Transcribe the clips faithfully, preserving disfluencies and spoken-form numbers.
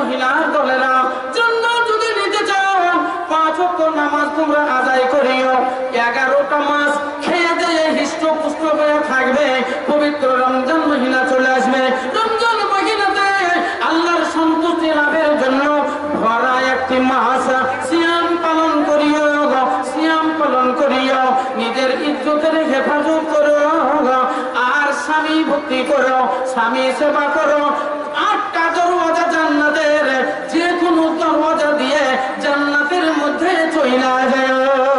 মহিলার দলেরা, জান্নাত যদি নিতে চাও পাঁচ ওয়াক্ত নামাজ তোমরা আদায় করিও, এগারোটা মাস খেয়ে দিয়ে হৃষ্টপুষ্ট হয়ে থাকবে, পবিত্র রমজান মহিনা চলে আসবে। রমজান মহিনাতে আল্লাহর সন্তুষ্টি লাভের জন্য ভরা একটি মাস সিয়াম পালন করিও, সিয়াম পালন করিও, নিজের ইজ্জতের হেফাজত করো, আর স্বামী ভক্তি করো, স্বামী সেবা করো। আটটা দরওয়াজা জান্নাতের, যে কোনো দরওয়াজা দিয়ে জান্নাতের মধ্যে চইলা যায়।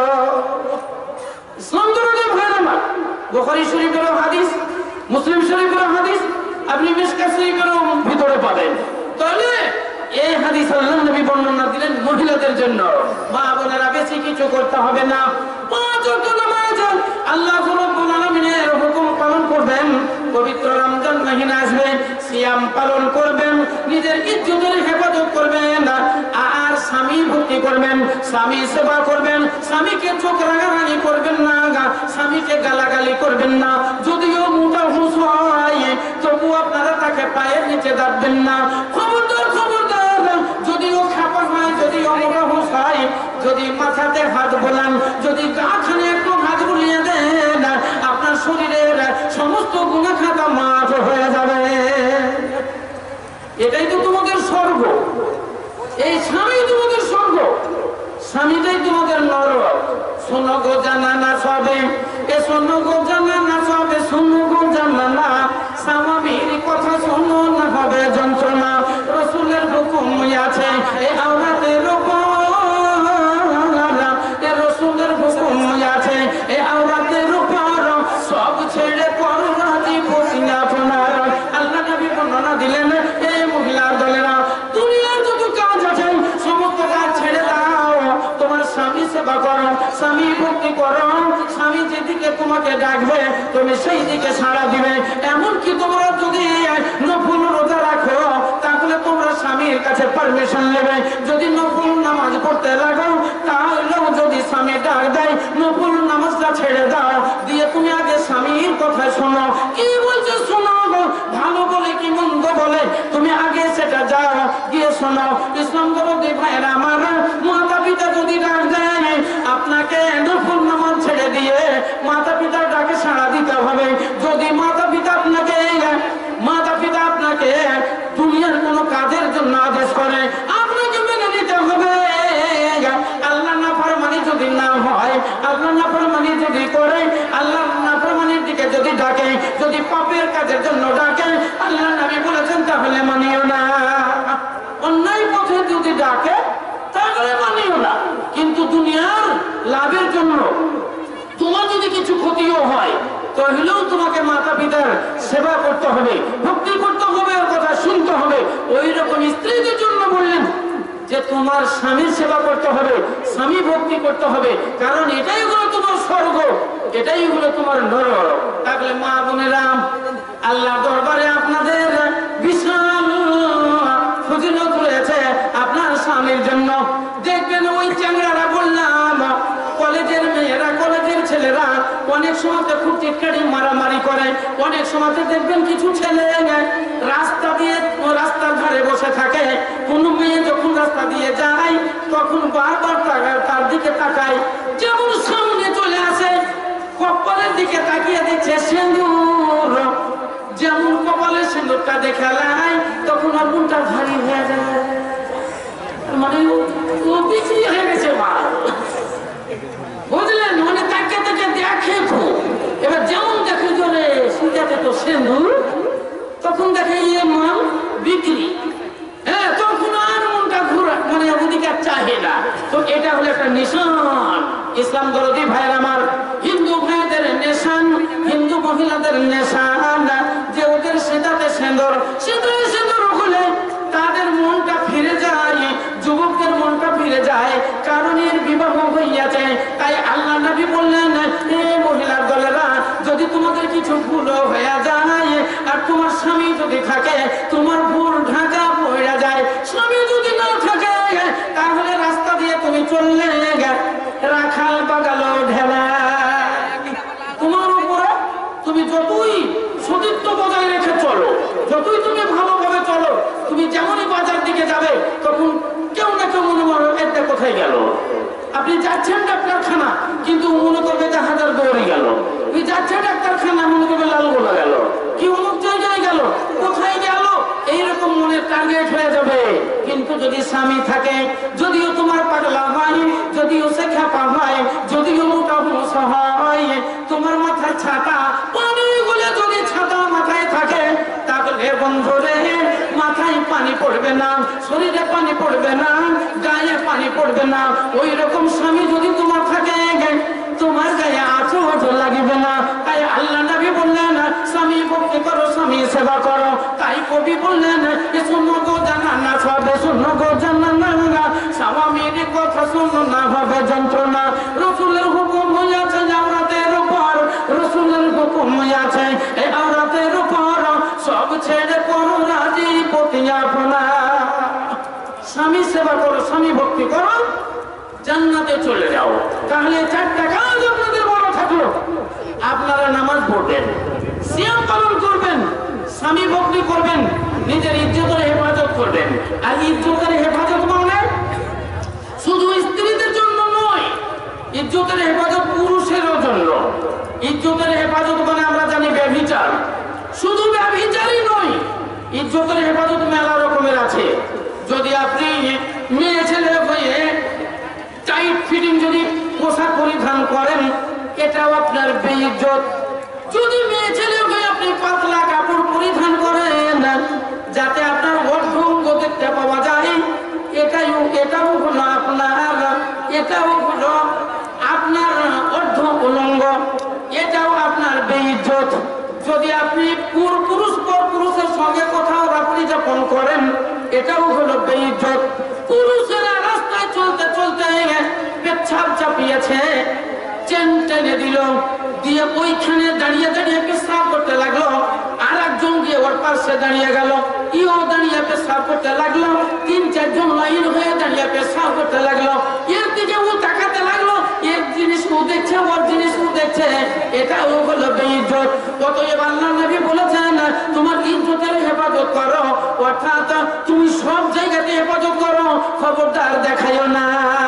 ইসলাম ধর্মের ভাইরা আমার, বুখারী শরীফের হাদিস, মুসলিম শরীফের হাদিস, আপনি মিশকাত শরীফের ভিতরে পাবেন। তাহলে এই হাদিস আল্লাহর নবী বর্ণনা দিলেন মহিলাদের জন্য। মা বোনেরা বেশি কিছু করতে হবে না, পাঁচ ওয়াক্ত নামাজ আল্লাহ রাব্বুল আলামিনের হুকুম পালন করবেন। পবিত্র রমজান মাহিনা আসবে, সিয়াম পালন করবেন, নিজের ইজ্জতের হেফাজত করবেন, আর স্বামী ভক্তি করবেন, স্বামী সেবা করবেন, স্বামীকে চোখ রাগারাগি করবেন না, স্বামীকে গালাগালি করবেন না। যদিও মোটা হুঁশ হয় তবু আপনারা তাকে পায়ের নিচে দাববেন না। খবরদার খবরদার, যদিও খাপা হয়, যদিও মোটা হুঁশ হয়, যদি মাথাতে হাত বোলান, যদি গা খানে একটু হাত বুলিয়ে দেন, আপনার শরীরের সমস্ত গুনাহ খাতা মাফ হয়ে যাবে। এটাই তো তোমাদের স্বর্গ, এই স্বামী তোমাদের স্বর্গ, স্বামীটাই তোমাদের নরক। শোনো গো জানানা সবে, এ শোনো গো জানানা সবে, শোনো গো জানানা, স্বামীর কথা শোনো না হবে যন্ত্রণা। রাসূলের হুকুম আছে এ আওরাতের উপর, এ রাসূলের হুকুম আছে এ আওরাতের উপর, সব ছেড়ে পড়ো রাজি পসিনা আপনার। আল্লাহ নবী বর্ণনা দিলেন এই মহিলার দলেরা, দুনিয়ার যত কাজ আছে সমস্ত কাজ ছেড়ে দাও, তোমার স্বামী সেবা করো, স্বামী ভক্তি করো, স্বামী যেদিকে তোমাকে ডাকবে তুমি সেই দিকে সাড়া দিবে। এমনকি তোমরা যদি নফল রোজা রাখো তাহলে তোমরা স্বামীর কাছে পারমিশন নেবে। যদি নফল নামাজ পড়তে লাগো তাহলেও যদি স্বামী ডাক দেয় নফল নামাজটা ছেড়ে দাও, দিয়ে তুমি আগে স্বামীর কথা শোনো, কি বলছে শোনো, ভালো বলে কি মন্দ বলে তুমি আগে সেটা যাও গিয়ে শোনো। ইসলাম ধর্মের ভাইরা আমার, মাতা পিতা যদি ডাক দেয় আপনাকে নফল নামাজ ছেড়ে দিয়ে মাতা পিতার ডাকে সাড়া দিতে হবে। যদি মাতা পিতা আপনাকে মাতা পিতা আপনাকে দুনিয়ার কোনো কাজের জন্য আদেশ করে আপনাকে মেনে নিতে হবে। আল্লাহ নাফরমানি যদি না হয়, আল্লাহ নাফরমানি যদি করে, আল্লাহ নাফরমানির দিকে যদি ডাকে, যদি পাপের কাজের জন্য ডাকে, আল্লাহ নবী বলেছেন তাহলে মানিও না। অন্যায় পথে যদি ডাকে তাহলে মানিও না। কিন্তু দুনিয়ার লাভের জন্য তোমার যদি কিছু ক্ষতিও হয় তাহলেও তোমাকে মাতা পিতার সেবা করতে হবে, ভক্তি করতে হবে, ওর কথা শুনতে হবে। ওই রকম স্ত্রীদের জন্য বললেন যে তোমার স্বামীর সেবা করতে হবে, স্বামী ভক্তি করতে হবে, কারণ এটাই হলো তোমার স্বর্গ, এটাই হলো তোমার নরক। তাহলে মা বোনেরা, আল্লাহ দরবারে আপনাদের বিশাল ফজিলত রয়েছে আপনার স্বামীর জন্য। দেখবেন ওই চ্যাংড়ারা বললাম, কলেজের মেয়েরা, কলেজের ছেলেরা অনেক সময় খুব চিৎকারি মারামারি করে। অনেক সময় দেখবেন কিছু ছেলে রাস্তা দিয়ে রাস্তার ধারে বসে থাকে, কোন মেয়ে যখন রাস্তা দিয়ে যায় তখন বারবার তার দিকে তাকায়, যেমন সামনে চলে আসে কপালের দিকে তাকিয়ে দিচ্ছে সিঁদুর, যেমন কপালের সিঁদুরটা দেখে লাই তখন আর মনটা ভারী হয়ে যায়, মানে ও বিক্রি হয়ে গেছে মা, বুঝলেন? মানে তাকে তাকে দেখে খুব, এবার যেমন দেখে জোরে সিঁদাতে তো সিঁদুর, তখন দেখে ইয়ে মাল বিক্রি, হ্যাঁ, তখন আর মনটা ঘুরা, মানে ওদিকে চাহে না। তো এটা হলো একটা নিশান। ইসলাম দরদি ভাইয়ের আমার, হিন্দু ভাইদের নেশান, হিন্দু মহিলাদের নেশান যে ওদের সিঁদাতে সিঁদুর, সিঁদুরে সিঁদুর হলে তাদের মনটা ফিরে যায়, যুবকদের মনটা ফিরে যায়, কারণ এর বিবাহ হইয়াছে। তাই আল্লাহ নবী বললেন, এ মহিলার দলেরা, যদি তোমাদের কিছু ভুল হয়ে যায় আর তোমার স্বামী যদি থাকে, তোমার ভুল ঢাকা পড়ে যায়, স্বামী যদি না থাকে তাহলে রাস্তা দিয়ে তুমি চললে রাখাল বাগালো ঢেলা, তোমার উপরে তুমি যতই সতীত্ব বজায় রেখে চলো, যতই তুমি ভালোভাবে চলো, তুমি যেমনই বাজার দিকে যাবে কোথায় গেল? আপনি যাচ্ছেন ডাক্তারখানা, কিন্তু মনে করবে যে হাজার দৌড়ে গেল। তুই যাচ্ছে ডাক্তারখানা, মনে করবে লালগোলা গেল, কি অমুক জায়গায় গেল, কোথায় গেল, এইরকম মনের টার্গেট হয়ে যাবে। কিন্তু যদি স্বামী থাকে, যদিও তোমার পাগলা হয়, যদিও সে খেপা হয়, যদিও মোটা মোসা হয়, তোমার মাথায় ছাতা পানি গুলে যদি ছাতা মাথায় থাকে, তাহলে বন্ধুরে মাথায় পানি পড়বে না, শরীরে পানি পড়বে না, গায়ে পানি পড়বে না। ওই রকম স্বামী যদি তোমার থাকে, তোমার গায়ে আঁচড় লাগবে না। তাই আল্লাহ নবী বললেন স্বামী ভক্তি করো, স্বামী সেবা করো। তাই কবি বললেন শোনো গো জানানা সবে, শোনো গো জানানা স্বামীর কথা শোনো না হবে যন্ত্রণা। রসুলের হুকুম হইয়াছে আওরাতের উপর, রসুলের হুকুম হইয়াছে এই আওরাতের উপর, সব ছেড়ে করো রাজি পতি আপনা। স্বামী সেবা করো, স্বামী ভক্তি করো, জান্নাতে চলে যাও। তাহলে চারটা কাজ আপনাদের বড় থাকলো। আপনারা নামাজ পড়বেন, সিয়াম পালন করবেন, স্বামী ভক্তি করবেন, নিজের ইজ্জতের হেফাজত করবেন। আর ইজ্জতের হেফাজত মানে শুধু স্ত্রীদের জন্য নয়, ইজ্জতের হেফাজত পুরুষেরও জন্য। ইজ্জতের হেফাজত মানে আমরা জানি ব্যভিচার, শুধু ব্যভিচারই নয়, ইজ্জতের হেফাজত মেলা রকমের আছে। যদি আপনি মেয়ে ছেলে হয়ে টাইট ফিটিং যদি পোশাক পরিধান করেন, এটাও আপনার বেইজ্জত। যদি মেয়ে ছেলে হয়ে আপনি পাতলা কাপড় পরিধান করেন যাতে আপনার অর্ধঙ্গ দেখতে পাওয়া যায়, এটাই এটাও হলো আপনার এটাও হলো আপনার অর্ধ উলঙ্গ, এটাও আপনার বেইজ্জত। যদি আপনি পুরুষ পর পুরুষের সঙ্গে কোথাও রাত্রি যাপন করেন, এটাও হলো বেইজ্জত। পুরুষেরা রাস্তায় চলতে চলতে পেচ্ছাপ চাপিয়েছে, চেন টেনে দিল, দিয়ে ওইখানে দাঁড়িয়ে দাঁড়িয়ে পেশাব করতে লাগলো। আর একজন গিয়ে ওর পাশে দাঁড়িয়ে গেল, ইও দাঁড়িয়ে পেশাব করতে লাগলো। তিন চারজন লাইন হয়ে দাঁড়িয়ে পেশাব করতে লাগলো। এর দিকে ও তাকাতে লাগলো, এর জিনিস ও দেখছে, ওর জিনিস ও দেখছে, এটাও হলো বেইজ্জত। অতএব আল্লাহ নবী বলেছেন তোমার ইজ্জতের হেফাজত করো, অর্থাৎ তুমি সব জায়গাতে হেফাজত করো, খবরদার দেখাইও না।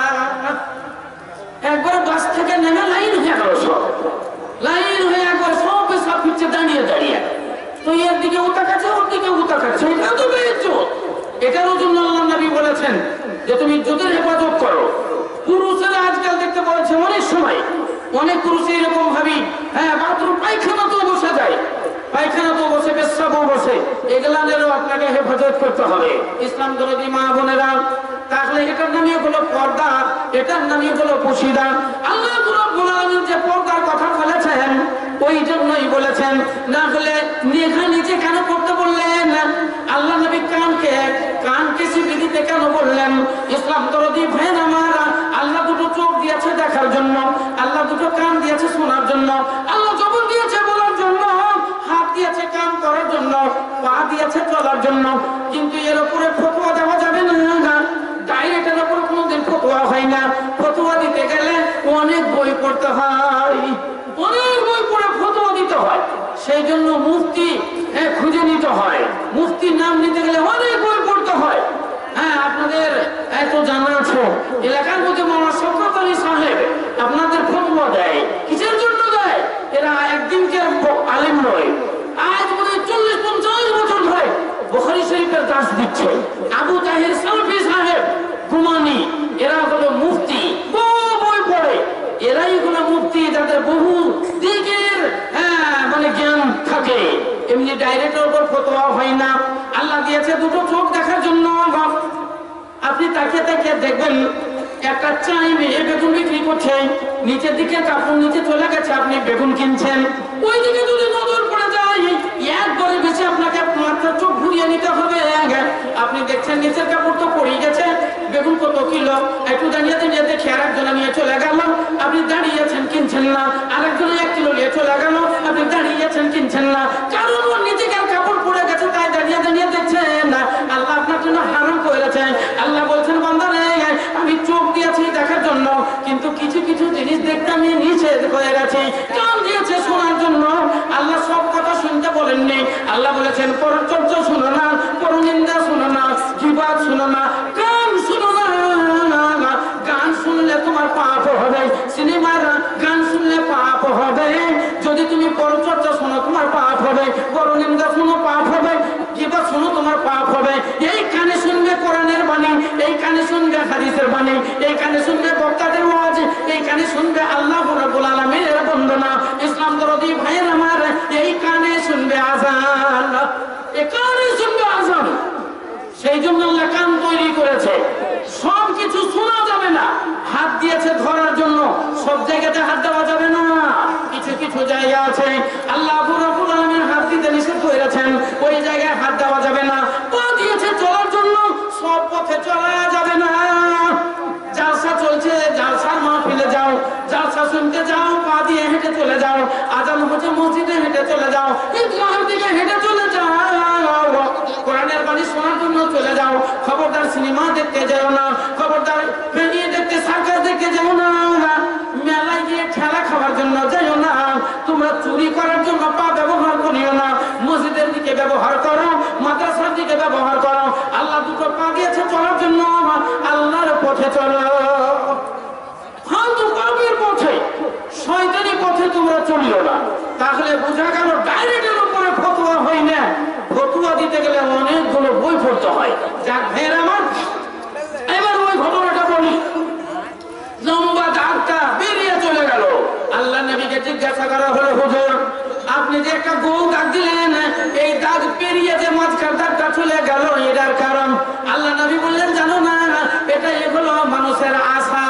একবার বাস থেকে নেমে লাইন হয়ে গেল, সব লাইন হয়ে একবার সব পেশাব ফিরছে দাঁড়িয়ে দাঁড়িয়ে। তো এর দিকে ও তাকাচ্ছে, ওর দিকে ও তাকাচ্ছে, এটাও তো বেইজ্জত। এটারও জন্য আল্লাহ নবী বলেছেন যে তুমি ইজ্জতের হেফাজত করো। পুরুষেরা আজকাল দেখতে পাচ্ছে অনেক সময় অনেক পুরুষ এরকম ভাবি, হ্যাঁ বাথরুম পায়খানা তো বসে যায়, পায়খানা তো বসে, পেশাবও বসে, এগুলানেরও আপনাকে হেফাজত করতে হবে। ইসলাম দরদি মা বোনেরা, তাহলে এটার নামই হলো পর্দা, এটার নামই হলো পুশিদা। আল্লাহ রাব্বুল আলামিন যে পর্দার কথা বলেছেন, ওই জন্যই বলেছেন। না হলে নেঘা নিচে কেন করতে বললেন? আল্লাহ নবী কানকে কানকে স্বীকৃতি দিতে কেন বললেন? ইসলাম দরদি ভাই আমার, আল্লাহ দুটো চোখ দিয়েছে দেখার জন্য, আল্লাহ দুটো কান দিয়েছে শোনার জন্য, আল্লাহ জবান দিয়েছে বলার জন্য, হাত দিয়েছে কাম করার জন্য, পা দিয়েছে চলার জন্য। কিন্তু এর উপরে ফতোয়া দেওয়া যাবে না, ডাইরেক্টের উপরে কোনোদিন ফতোয়া হয় না। ফতোয়া দিতে গেলে অনেক বই পড়তে হয়, অনেক বই পড়ে ফতোয়া দিতে হয়। সেই জন্য মুফতি খুঁজে নিতে হয়, মুফতির নাম নিতে গেলে অনেক বই পড়তে হয়। হ্যাঁ, আপনাদের এত জানা আছে, এলাকার মধ্যে মামা শওকত আলী সাহেব আপনাদের ফতোয়া দেয়, কিসের জন্য দেয়? এরা একদিনকার আলেম নয়, আজ মনে চল্লিশ পঞ্চাশ বছর ধরে বুখারী শরীফের দাস দিচ্ছে। আবু তাহির সালফি সাহেব গুমানি, এরা হলো মুফতি, বহু বই পড়ে, এরাই হলো মুফতি যাদের বহু দিকের হ্যাঁ মানে জ্ঞান থাকে। এমনি ডাইরেক্টের উপর ফতোয়া হয় না। আল্লাহ দিয়েছে দুটো চোখ দেখার জন্য। আপনি তাকিয়ে তাকিয়ে দেখবেন একটা চাই মেয়ে বেগুন বিক্রি করছে, নিচের দিকে কাপড় নিচে চলে গেছে, আপনি বেগুন কিনছেন, ওই দিকে যদি নজর পড়ে যায় একবারে বেশি আপনাকে মাত্র চোখ ঘুরিয়ে নিতে হবে। আপনি দেখছেন নিচের কাপড় তো পড়ে গেছে, বেগুন কত কিলো, একটু দাঁড়িয়ে দাঁড়িয়ে দেখে আরেকজনে নিয়ে চলে গেল, আপনি দাঁড়িয়েছেন কিনছেন না, আরেকজনে এক কিলো নিয়ে চলে গেল, আপনি দাঁড়িয়েছেন কিনছেন না, কারণ ওর নিচে কাপড় পড়ে গেছে তাই দাঁড়িয়ে দাঁড়িয়ে দেখছেন না। আল্লাহ আপনার জন্য হারাম করেছেন। আল্লাহ বলছেন বান্দা রে, আমি চোখ দিয়েছি দেখার জন্য, কিন্তু কিছু কিছু জিনিস দেখতে আমি নিষেধ করে গেছি। কান দিয়েছে শোনার জন্য, আল্লাহ সব কথা শুনতে বলেননি। আল্লাহ বলেছেন পরচর্চা শুনো না, পরনিন্দা শুনো না, জিবাদ শুনো না, কান শুনো না, তোমার পাপ হবে। এই কানে শুনবে কোরআনের বাণী, এই কানে শুনবে হাদিসের বাণী, এই কানে শুনবে বক্তাদের ওয়াজ, এই কানে শুনবে আল্লাহ রাব্বুল আলামিনের বন্দনা। ইসলাম দরদি ভাইয়ের আমার, এই কানে শুনবে আযান, এই কানে শুনবে আযান। সেই জন্য আল্লাহ কান তৈরি করেছে, সব কিছু শোনা যাবে না। হাত দিয়েছে ধরার জন্য, সব জায়গাতে হাত দেওয়া যাবে না। কিছু কিছু জায়গা আছে আল্লাহ রাব্বুল আলামিন হাত দিতে নিষেধ করেছেন, ওই জায়গায় হাত দেওয়া যাবে না। পা দিয়েছে চলার জন্য, সব পথে চলা যাবে না। জালসা চলছে, জালসার মাহফিলে যাও, জালসা শুনতে যাও, পা দিয়ে হেঁটে চলে যাও। আজান হচ্ছে মসজিদে হেঁটে চলে যাও, ঈদগাহের দিকে হেঁটে চলে যাও, কোরআনের বাণী শোনার জন্য চলে যাও। খবরদার সিনেমা দেখতে যাও না, খবরদার বেরিয়ে দেখতে সার্কাস দেখতে যাও না, মেলায় গিয়ে ঠেলা খাওয়ার জন্য যাও না, তোমরা চুরি করার জন্য পা ব্যবহার করিও না। মসজিদের দিকে ব্যবহার করো, মাদ্রাসার দিকে ব্যবহার করো। আল্লাহ দুটো পা দিয়েছে চলার জন্য, আল্লাহর পথে চলো। ফালতু পাপের পথে, শয়তানি পথে তোমরা চলিও না। তাহলে বোঝা গেল ডাইরেক্টের উপরে ফতোয়া হয় না, ফতোয়া দিতে গেলে অনেকগুলো বই পড়তে হয়। যাক ভাইয়ের আমার, এবার ওই ঘটনাটা বলি। লম্বা দাগটা বেরিয়ে চলে গেল। আল্লাহ নবীকে জিজ্ঞাসা করা হলো, হুজুর আপনি যে একটা গোল দাগ দিলেন, এই দাগ পেরিয়ে যে মাঝখান দাগটা চলে গেল, এটার কারণ? আল্লাহ নবী বললেন, জানো না, এটা এগুলো মানুষের আশা।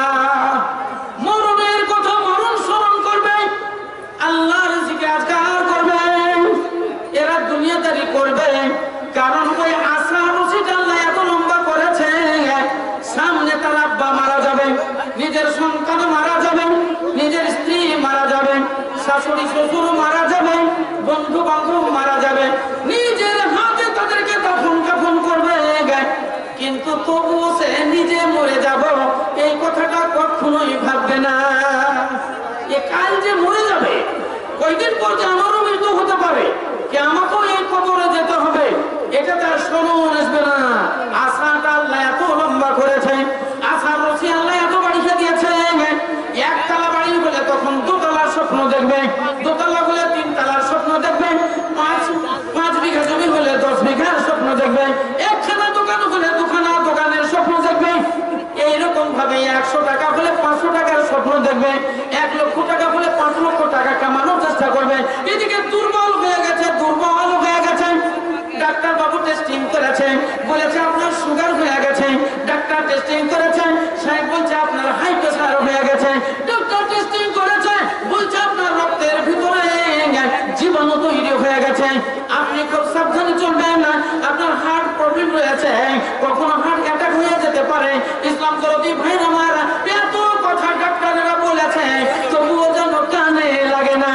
মরণের কথা মরণ স্মরণ করবে, আল্লাহর জিকির করবে, এরা দুনিয়াদারি করবে। কারণ ওই আশা রশিটা আল্লাহ এত লম্বা করেছে, সামনে তার আব্বা মারা যাবে, নিজের সন্তান মারা যাবে, নিজের স্ত্রী মারা যাবে, শাশুড়ি শ্বশুর মারা যাবে, বন্ধু বান্ধব মারা যাবে, নিজের হাতে তাদেরকে দাফন কাফন করবে। কিন্তু তবুও সে নিজে মরে যাব, এই কথাটা কখনোই ভাববে না। এ কাল যে মরে যাবে, কয়দিন পর যে আমারও মৃত্যু হতে পারে, কি আমাকেও এই কবরে যেতে হবে, এটা তার স্মরণ আসবে না। আশাটা আল্লাহ এত লম্বা করেছে, আশার রশি আল্লাহ এত বাড়িয়ে দিয়েছে। একতলা বাড়ি হলে তখন দোতলার স্বপ্ন দেখবে, দোতলা হলে তিন তলার স্বপ্ন দেখবে, পাঁচ পাঁচ বিঘা জমি হলে দশ বিঘার স্বপ্ন দেখবে, একখানা দোকান হলে দুখানা দোকানের স্বপ্ন দেখবে। এইরকম ভাবে একশো টাকা হলে পাঁচশো টাকার স্বপ্ন দেখবে, এক লক্ষ টাকা হলে পাঁচ লক্ষ টাকা কামানোর চেষ্টা করবে। এদিকে দুর্বল হয়ে গেছে, দুর্বল হয়ে গেছে। ডাক্তার বাবু টেস্টিং করেছে, বলেছে আপনার সুগার হয়ে গেছে। ডাক্তার টেস্টিং করেছে, সাহেব বলছে আপনার হাই প্রেসার হয়ে গেছে। ডাক্তার টেস্টিং করেছে, বলছে আপনার রক্তের ভিতরে জীবাণু তৈরি হয়ে গেছে। আপনি খুব সাবধানে চলবেন না, আপনার হার্ট প্রবলেম রয়েছে, কখনো হার্ট অ্যাটাক হয়ে যেতে পারে। ইসলাম দরদি ভাইরা আমার, এত কথা ডাক্তারেরা বলেছে, তবুও যেন কানে লাগে না।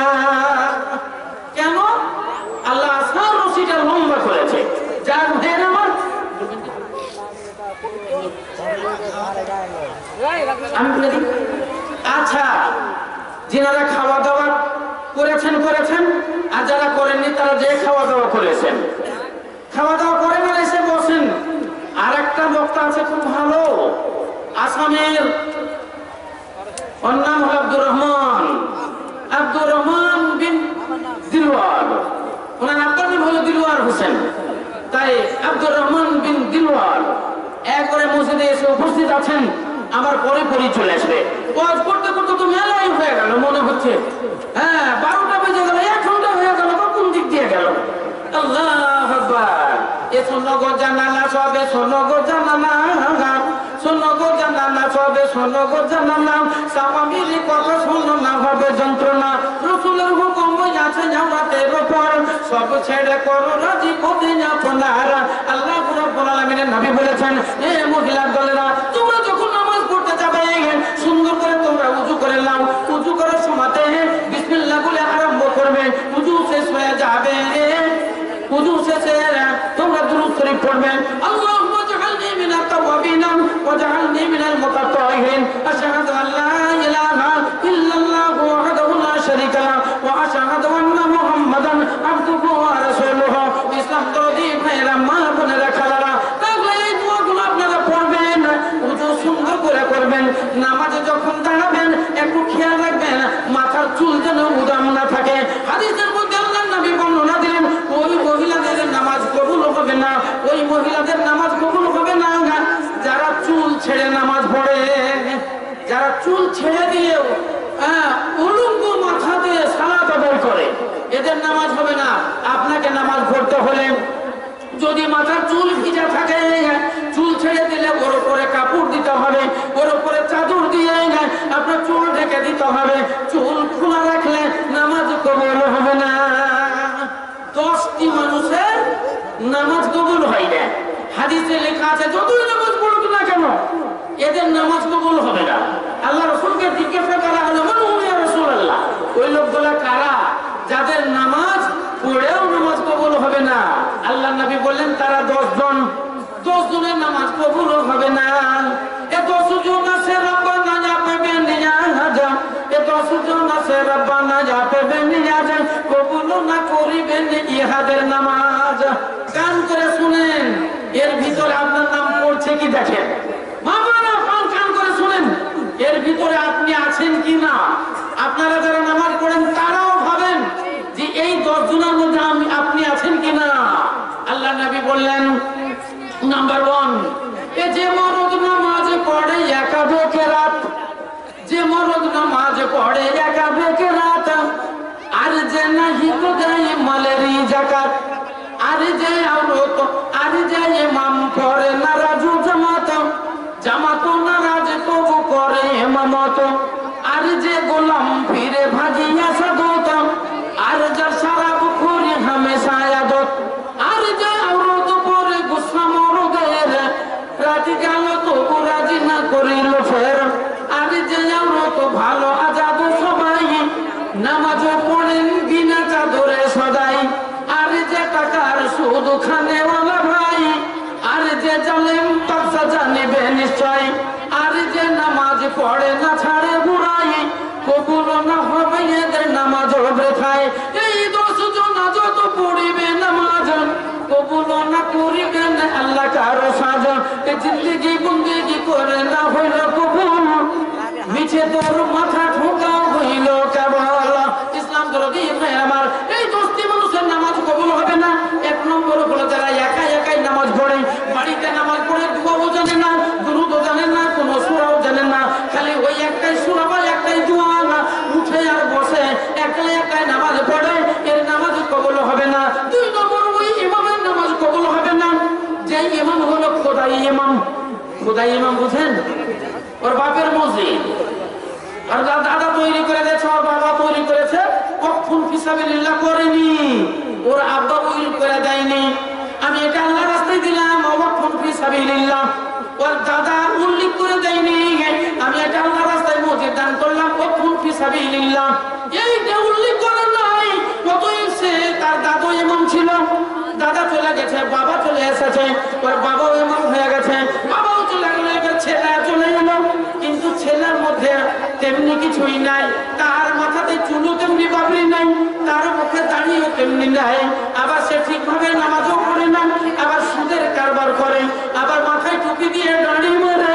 কেন? আল্লাহ আসার রশিটা লম্বা করেছে। যার ভাইরা আমার, আচ্ছা, যিনারা খাওয়া দাওয়া করেছেন করেছেন আর যারা করেননি তারা যে খাওয়া দাওয়া করেছেন, খাওয়া দাওয়া করে মানে এসে বসেন। আর একটা বক্তা আছে খুব ভালো, আসামের, ওর নাম হল আব্দুর রহমান, আব্দুর রহমান বিন দিলওয়ার। ওনার আব্বার নাম হলো দিলওয়ার হোসেন, তাই আব্দুর রহমান বিন দিলওয়ার একবারে মসজিদে এসে উপস্থিত আছেন। আমার পরে পরে চলে আসবে। ওয়াজ করতে করতে তো মেলাই হয়ে গেল, মনে হচ্ছে হ্যাঁ বারোটা বেজে গেল, এক ঘন্টা হয়ে গেল, কোন দিক দিয়ে গেল। আল্লাহু আকবার। এ শোনো গো জানালা সবে, শোনো গো জানালা, শোনো গো জানালা সবে, শোনো গো জানালা, স্বামীর কথা শোনো না হবে যন্ত্রণা। রসুলের হুকুম আছে জামাতের উপর, সব ছেড়ে করো রাজি প্রতিদিন আপনার। আল্লাহ রাব্বুল আলামিনের নবী বলেছেন, এ মহিলার দলেরা, তোমরা যখন নামাজ পড়তে যাবে সুন্দর করে তোমরা উযু করে নাও। উযু করার সময়তে বিসমিল্লাহ বলে আরম্ভ করবে, উযু শেষ হয়ে যাবে, উযু শেষে তোমরা দুরূদ শরীফ পড়বে, আল্লাহুম্মা জাআলনি মিনাত তাওয়াবিন ওয়া জাআলনি মিনাল মুতাতাহহিরিন। আশহাদু আল লা ইলাহা ইল্লাল্লাহু ওয়াহদাহু লা শারীকা লাহু ওয়া আশহাদু আন্না মুহাম্মাদান আবদুহু ওয়া রাসূলুহু। ইসলাম দরদি ভাইরা, মা বোনেরা, খালারা, তাহলে এই দোয়াগুলো আপনারা পড়বেন, উযু সুন্দর করে করবেন। নামাজে যখন দাঁড়াবেন একটু খেয়াল রাখবেন মাথার চুল যেন উদাম না থাকে। হাদিসের মধ্যে আল্লাহর নবী বর্ণনা দিলেন, ওই মহিলাদের নামাজ কবুল হবে হবে না, ওই মহিলাদের নামাজ কবুল হবে না যারা চুল ছেড়ে নামাজ পড়ে, যারা চুল ছেড়ে দিয়েও উলঙ্গ মাথা দিয়ে সালাত আদায় করে, এদের নামাজ হবে না। আপনাকে নামাজ পড়তে হলে যদি মাথার চুল ভিজা থাকে, চুল ছেড়ে দিলে ওর উপরে কাপড় দিতে হবে, ওর উপরে চাদর দিয়ে আপনার চুল ঢেকে দিতে হবে। চুল খোলা রাখলে নামাজ কবুল হবে না। দশটি মানুষের নামাজ কবুল হয় না। হাদিসে লেখা আছে যতই নামাজ পড়ুক না কেন এদের নামাজ কবুল হবে না। আল্লাহ রাসূলকে জিজ্ঞাসা করা হলো, মান হুম ইয়া রাসূলুল্লাহ, ওই লোকগুলা কারা যাদের নামাজ পড়েও নামাজ কবুল হবে না? আল্লাহ নবী বললেন তারা দশ জন। দশ জনের নামাজ কবুল হবে না। এ দশ জন আছে রব্বানা যাবে নিয়াজা, এ দশ জন আছে রব্বানা যাবে নিয়াজা, কবুল না করিবেন ইহাদের নামাজ। কান করে শুনেন, এর ভিতরে আপনার নাম পড়ছে কি দেখেন। মামারা কান করে শুনেন, এর ভিতরে আপনি আছেন কি না। আপনারা যারা নামাজ পড়েন তারাও ভাবেন যে এই দশ জনের মধ্যে আপনি আছেন কিনা। আল্লাহ নবী বললেন নাম্বার ওয়ান, এ যে মরদ নামাজ পড়ে একাবেকে রাত, যে মরদ নামাজ পড়ে একাবেকে রাত, আর যে নাহি তো দেয় মালেরি যাকাত, আর যে আওরত, আর যে ইমাম পড়ে নারাজু জামাত, জামাত নারাজ কবু করে ইমামত, আর যে গোলাম ফিরে ভাগিয়া সাদত, আর যার শরাব খুরি হামেশা আদত, আর যে আওরত পরে গুসা মরদের, রাত গেল তবু রাজি না করিল ফের, আর যে আওরত ভালো আজাদ সবাই, নামাজ পড়েন বিনা চাদরে সদাই, আর যে টাকার সুদ খানেওয়ালা ভাই, আর যে জালেম তার সাজা নেবে নিশ্চয়, আর যে নামাজ পড়ে না ছাড়ে বুড়াই, কবুল না হবে এদের নামাজ বৃথায়। এই দশ জন যত পড়িবে নামাজ, কবুল না করিবেন আল্লাহ কারো সাজা। জিন্দগি বন্দেগি করে না হইল কবুল, মিছে তোর মাথা ঠোকাও হইল কেবল। ইসলাম দরদি আমার এই দশটি মানুষের নামাজ কবুল হবে না। এক নম্বর হলো যারা একা একাই নামাজ পড়ে, বাড়িতে নামাজ পড়ে দুয়াও জানে না, দুরূদও জানে না, কোন সূরাও জানে না, খালি ওই একটাই সূরা বা একটাই দোয়া না, উঠে আর বসে একাই একাই নামাজ পড়ে, এর নামাজ কবুল হবে না। দুই নম্বর ওই ইমামের নামাজ কবুল হবে না, যে ইমাম হলো খোদাই ইমাম। খোদাই ইমাম বুঝেন? ওর বাপের মসজিদ, আর দাদা তৈরি করে দিয়েছে, ওর বাবা তৈরি করেছে, ওয়াকফুল ফি সাবিলিল্লাহ করেনি, ওর আব্বা তৈরি করে দেয়নি। আমি এটা আল্লাহর রাস্তায় দিলাম, ওয়াকফুল ফি সাবিলিল্লাহ, ওর দাদা উল্লেখ করে দেয়নি, আমি এটা আল্লাহর রাস্তায় মসজিদ দান করলাম, ওয়াকফুল ফি সাবিলিল্লাহ এইটা উল্লেখ করে নাই। অতএব সে তার দাদু ইমাম ছিল, দাদা চলে গেছে, বাবা চলে এসেছে, ওর বাবাও ইমাম হয়ে গেছে, বাবাও চলে গেল, এবার ছেলে চলে এলো, কিন্তু ছেলের মধ্যে তেমনি কিছুই নাই, তার মাথাতে চুলও তেমনি বাবরি নাই, তার মুখে দাঁড়িয়েও তেমনি নাই, আবার সে ঠিকভাবে নামাজও পড়ে না, আবার সুদের কারবার করে, আবার মাথায় টুপি দিয়ে দাঁড়ি মারে।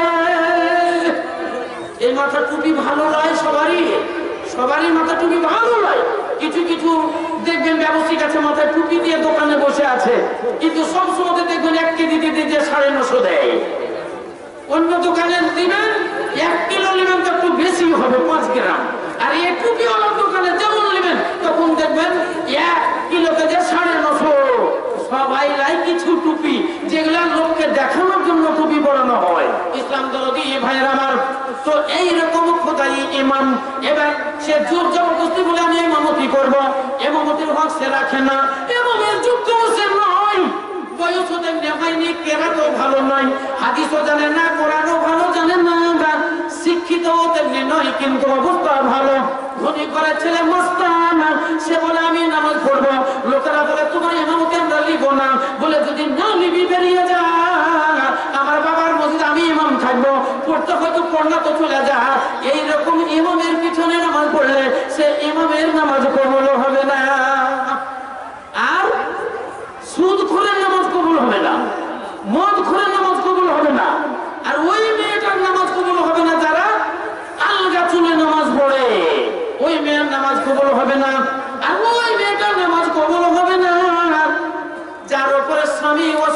এই মাথা টুপি ভালো নয় সবারই, সবারই মাথা টুপি ভালো নয়। কিছু কিছু দেখবেন ব্যবসায়িক আছে মাথায় টুপি দিয়ে দোকানে বসে আছে, কিন্তু সব সময় দেখবেন এক কেজি দিতে দিয়ে সাড়ে নশো দেয়। অন্য দোকানে দিবেন এক কিলো নেবেন তো একটু বেশি হবে, পাঁচ গ্রাম, আর এই টুপিওয়ালার দোকানে যেমন নেবেন তখন দেখবেন এক কিলোতে যে সাড়ে নশো। সবাই লাই কিছু টুপি যেগুলা লোককে দেখানোর জন্য টুপি পরানো হয়। ইসলাম দরদি ভাইয়ের আমার, তো এইরকম খোদাই ইমাম, এবার সে জোর জবরদস্তি বলে আমি ইমামতি করবো, ইমামতির হক সে রাখে না, ইমামের যোগ্য সে নয়, বয়সও তেমনি হয়নি, কেরাতও ভালো নয়, হাদিসও জানে না, কোরআনও ভালো জানে না, শিক্ষিতও তেমনি নয়, কিন্তু অবস্থা ভালো। ধনী করে ছেলে মস্তান, সে বলে আমি নামাজ পড়বো, লোকেরা বলে তোমার ইমামকে আমরা লিব না, বলে যদি না লিবি বেরিয়ে যা, আমার বাবার মসজিদ আমি ইমাম থাকবো, পড়তে হয়তো পড়না তো চলে যা। এইরকম ইমামের পিছনে নামাজ পড়লে সে ইমামের নামাজ কবুল হবে না। আর সুদ খোরের নামাজ কবুল হবে না, মদ খোরের নামাজ কবুল হবে না, আর ওই মেয়েটার নামাজ কবুল হবে না যারা আলগা চুলে নামাজ পড়ে, ওই মেয়ের নামাজ কবুল হবে না। আর ওই মেয়েটার নামাজ কবুল হবে না যার উপরে স্বামী ও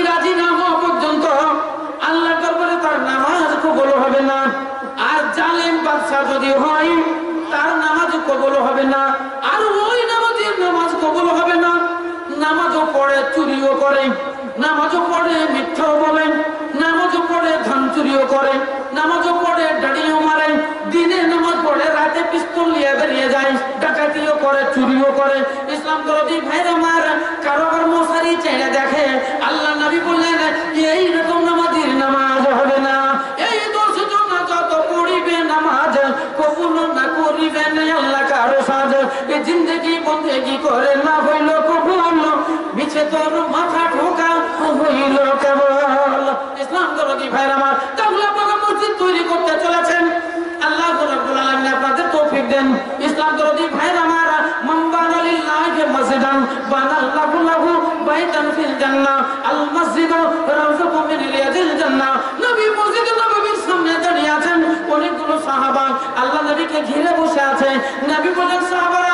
রাজি না হওয়া পর্যন্ত আল্লাহ দরবারে তার নামাজ কবুল হবে না। আর জালেম বাদশা যদি হয় তার নামাজ কবুল হবে না। আর ওই নামাজের নামাজ কবুল হবে না। নামাজও পড়ে চুরিও করে, নামাজও পড়ে মিথ্যাও বলে, নামাজও পড়ে ধান চুরিও করে, নামাজও পড়ে দাঁড়িয়েও মারে, দিনে নামাজ পড়ে রাতে পিস্তল নিয়ে বেরিয়ে যায়, ডাকাতিও করে চুরিও করে। ইসলাম দরদি ভাইরা মার কারোবার মশারি চেয়ে দেখে, আল্লাহ নবী বললেন এই রকম নামাজের নামাজ হবে না। এই দোষ জন যত পড়িবে নামাজ কবুল না করিবেন আল্লাহ কারো সাজ। এই জিন্দগি বন্দেগি করে না হইল কবুল, বিছে তোর মাথা ঠোকা হইল কেবল। ইসলাম দরদি ভাইরা আমার, তাহলে আপনারা মসজিদ তৈরি করতে চলেছেন, আল্লাহ রাব্বুল আলামিন আপনাদের তৌফিক দেন। ইসলাম দরদি ভাইরা আমার, মান বানা লিল্লাহি মসজিদান বানাল্লাহু লাহু বাইতান ফিল জান্নাহ, আল মসজিদু রাউযাতুম মিন রিয়াদিল জান্নাহ। নবী মসজিদে নববীর সামনে দাঁড়িয়ে আছেন, অনেকগুলো সাহাবা আল্লাহ নবীকে ঘিরে বসে আছে। নবী বলেন, সাহাবারা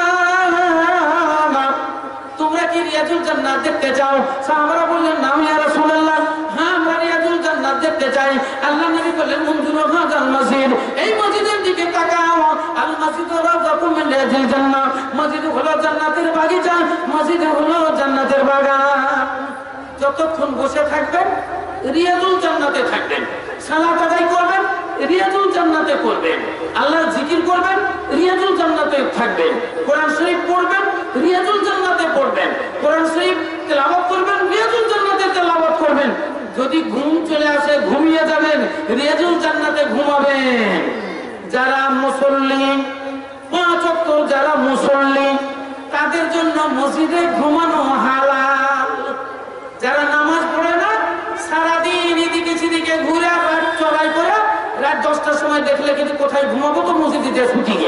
তোমরা কি রিয়াদুল জান্নাত দেখতে চাও? সাহাবারা বললেন, না ইয়া রাসূলুল্লাহ, হ্যাঁ আমরা রিয়াদুল জান্নাত দেখতে চাই। আল্লাহ নবী বললেন, মুনজুরু হাযাল মসজিদ, এই মসজিদের দিকে তাকাও, আল মসজিদু রাউযাতুম মিন রিয়াদিল জান্নাহ, মসজিদ হলো জান্নাতের বাগিচা, মসজিদ হলো জান্নাতের বাগান। যতক্ষণ বসে থাকবেন রিয়াদুল জান্নাতে থাকবেন, সালাত আদায় করবেন রিয়াদুল জান্নাতে করবেন, আল্লাহর জিকির করবেন রিয়াদুল জান্নাতে থাকবেন, কোরআন শরীফ পড়বেন রিয়াদুল জান্নাতে পড়বেন, কোরআন শরীফ তেলাওয়াত করবেন রিয়াদুল জান্নাতে তেলাওয়াত করবেন। যদি ঘুম চলে আসে ঘুমিয়ে যাবেন, রিয়াদুল জান্নাতে ঘুমাবেন। যারা মুসল্লি, পাঁচ ওয়াক্ত যারা মুসল্লি, তাদের জন্য মসজিদে ঘুমানো হালাল। যারা নামাজ পড়ে না, সারাদিন এদিকে সেদিকে ঘুরে রাত চড়াই করে রাত দশটার সময় দেখলে কিন্তু কোথায় ঘুমাবো, তো মসজিদে ছুটিয়ে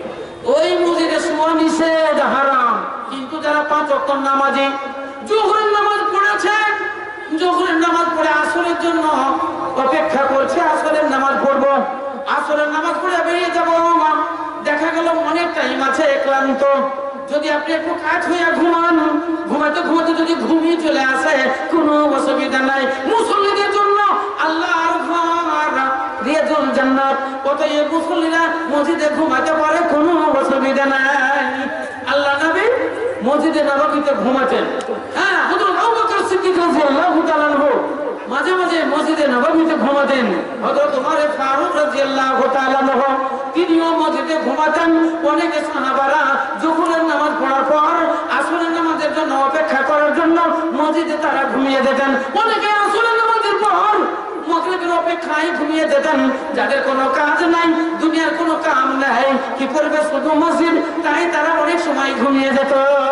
ওই মসজিদে শোয়া নিষেধ, হারাম। কিন্তু যারা পাঁচ ওয়াক্ত নামাজি, জোহরের নামাজ পড়েছে, জোহরের নামাজ পড়ে আসরের জন্য অপেক্ষা করছে, আসরের নামাজ পড়বো, আসরের নামাজ পড়ে বেরিয়ে যাবো, দেখা গেল অনেক টাইম আছে, ক্লান্ত, যদি আপনি একটু কাজ হইয়া ঘুমান, ঘুমাতে ঘুমাতে যদি ঘুমিয়ে চলে আসে কোনো অসুবিধা নাই। মুসল্লিদের জন্য আল্লাহর ঘর রিয়াদুল জান্নাত, অতএব মুসল্লিরা মসজিদে ঘুমাতে পারে, কোনো অসুবিধা নাই। আল্লাহ নবী মসজিদে নববীতে ঘুমাতেন। হ্যাঁ, হযরত আবু বকর সিদ্দিক রাদিয়াল্লাহু তাআলা আনহু মাঝে মাঝে মসজিদে নববীতে ঘুমাতেন। হযরত ওমর ফারুক রাদিয়াল্লাহু তাআলা আনহু তিনিও মসজিদে ঘুমাতেন। অনেকে সাহাবারা যোহরের নামাজ পড়ার পর আসরের নামাজের জন্য অপেক্ষা করার জন্য মসজিদে তারা ঘুমিয়ে যেতেন। অনেকে আসরের নামাজের পর মাগরিবের অপেক্ষায় ঘুমিয়ে যেতেন। যাদের কোনো কাজ নাই, দুনিয়ার কোনো কাম নাই, কি করবে শুধু মসজিদ, তাই তারা অনেক সময় ঘুমিয়ে যেত।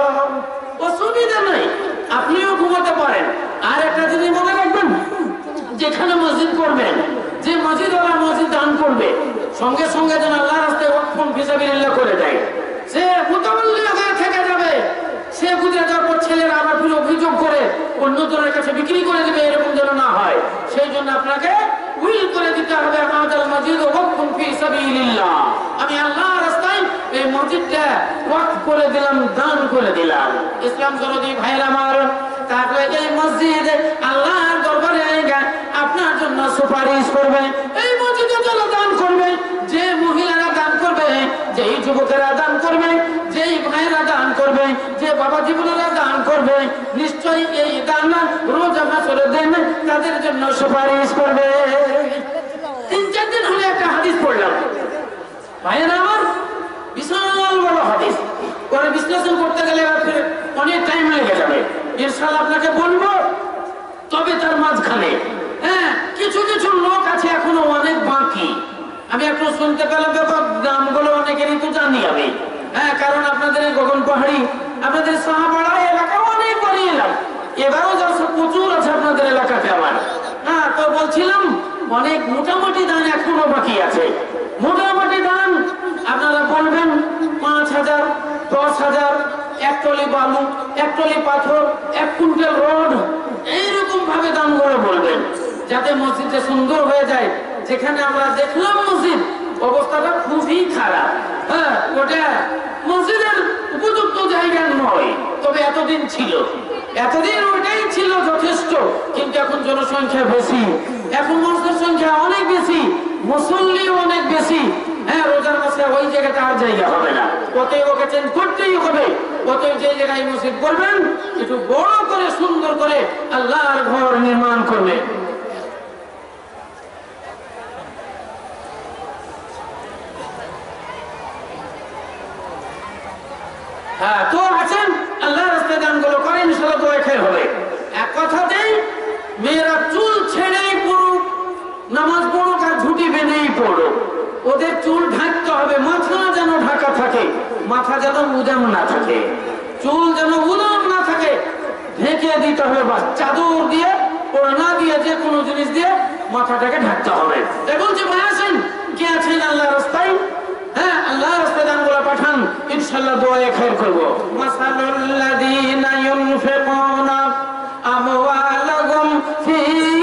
অসুবিধা নাই, আপনিও ঘুমাতে পারেন। আর একটা জিনিস মনে রাখবেন, যেখানে মসজিদ করবেন, যে মসজিদ ওরা মসজিদ দান করবে, সঙ্গে সঙ্গে যেন আল্লাহর রাস্তায় ওয়াকফ ফিসাবিলিল্লাহ করে দেয়। সে মুতাওয়াল্লি হয়ে থেকে যাবে, সে বুঝে যাওয়ার পর ছেলেরা আবার ফিরে অভিযোগ করে অন্যজনের কাছে বিক্রি করে দেবে, এরকম যেন না হয়। সেই জন্য আপনাকে উইল করে দিতে হবে, আমাদের মসজিদ ওয়াকফ ফিসাবিলিল্লাহ, আমি আল্লাহর রাস্তায় এই মসজিদটা ওয়াকফ করে দিলাম, দান করে দিলাম। ইসলাম দরদি ভাইরা আমার, তারপরে এই মসজিদ আল্লাহর দরবারে আপনার জন্য সুপারিশ করবে। এই মসজিদে যারা দান করবে, যে মহিলারা দান করবে, যেই যুবকেরা দান করবে, যেই ভাইরা দান করবে, যে বাবা জীবনেরা দান করবে, নিশ্চয়ই এই দান রোজ হাসরের দিন তাদের জন্য সুপারিশ করবে। তিন চার দিন হলে একটা হাদিস পড়লাম ভাইয়েরা আমার, বিশাল বড় হাদিস, পরে বিশ্লেষণ করতে গেলে অনেক টাইম লেগে যাবে। ইনশাআল্লাহ আপনাকে বলবো, তবে তার মাঝখানে হ্যাঁ কিছু কিছু লোক আছে এখনো অনেক বাকি। আমি একটু শুনতে পেলাম, ব্যাপার নামগুলো অনেকেরই তো জানি আমি, হ্যাঁ, কারণ আপনাদের এই গগন পাহাড়ি, আপনাদের সাহাপাড়া এলাকা অনেক বড় এলাম, এবারও যা প্রচুর আছে আপনাদের এলাকাতে আমার। হ্যাঁ, তো বলছিলাম অনেক মোটামুটি দান এখনো বাকি আছে। মোটামুটি দান আপনারা বলবেন পাঁচ হাজার, দশ হাজার, এক টলি বালু, এক টলি পাথর, এক কুইন্টাল রড, এইরকম ভাবে দামগুলো বলবেন, যাতে মসজিদটা সুন্দর হয়ে যায়। যেখানে আমরা দেখলাম মসজিদ অবস্থাটা খুবই খারাপ, হ্যাঁ, ওটা মসজিদের উপযুক্ত জায়গা নয়, তবে এতদিন ছিল। এতদিন ওইটাই ছিল যথেষ্ট, কিন্তু এখন জনসংখ্যা বেশি, এখন মানুষের সংখ্যা অনেক বেশি, মুসল্লি অনেক বেশি। হ্যাঁ, রোজার মাসে ওই জায়গাটা আর জায়গা হবে না, অতএব ওকে চেঞ্জ করতেই হবে। অতএব যে জায়গায় মসজিদ করবেন একটু বড় করে সুন্দর করে আল্লাহর ঘর নির্মাণ করবে। হ্যাঁ, তো আছেন আল্লাহর রাস্তায় দানগুলো করেন, ইনশাআল্লাহ দোয়া খেয়ে হবে। এক কথাতেই মেয়েরা চুল ছেড়েই পড়ুক, নামাজ পড়ুক আর ঝুঁটি বেঁধেই পড়ুক, ওদের চুল ঢাকতে হবে, মাথা যেন ঢাকা থাকে, মাথা যেন উদাম না থাকে, চুল যেন উদাম না থাকে, ঢেকে দিতে হবে। বা চাদর দিয়ে, ওড়না দিয়ে, যে কোনো জিনিস দিয়ে মাথাটাকে ঢাকতে হবে। এবং যে ভাই আছেন, কে আছেন আল্লাহ রাস্তায়, হ্যাঁ আল্লাহ রাস্তায় দানগুলো পাঠান, ইনশাআল্লাহ দোয়ায়ে খায়র করব। মাসালুল্লাযীনা ইউনফিকুনা আমওয়ালাহুম ফী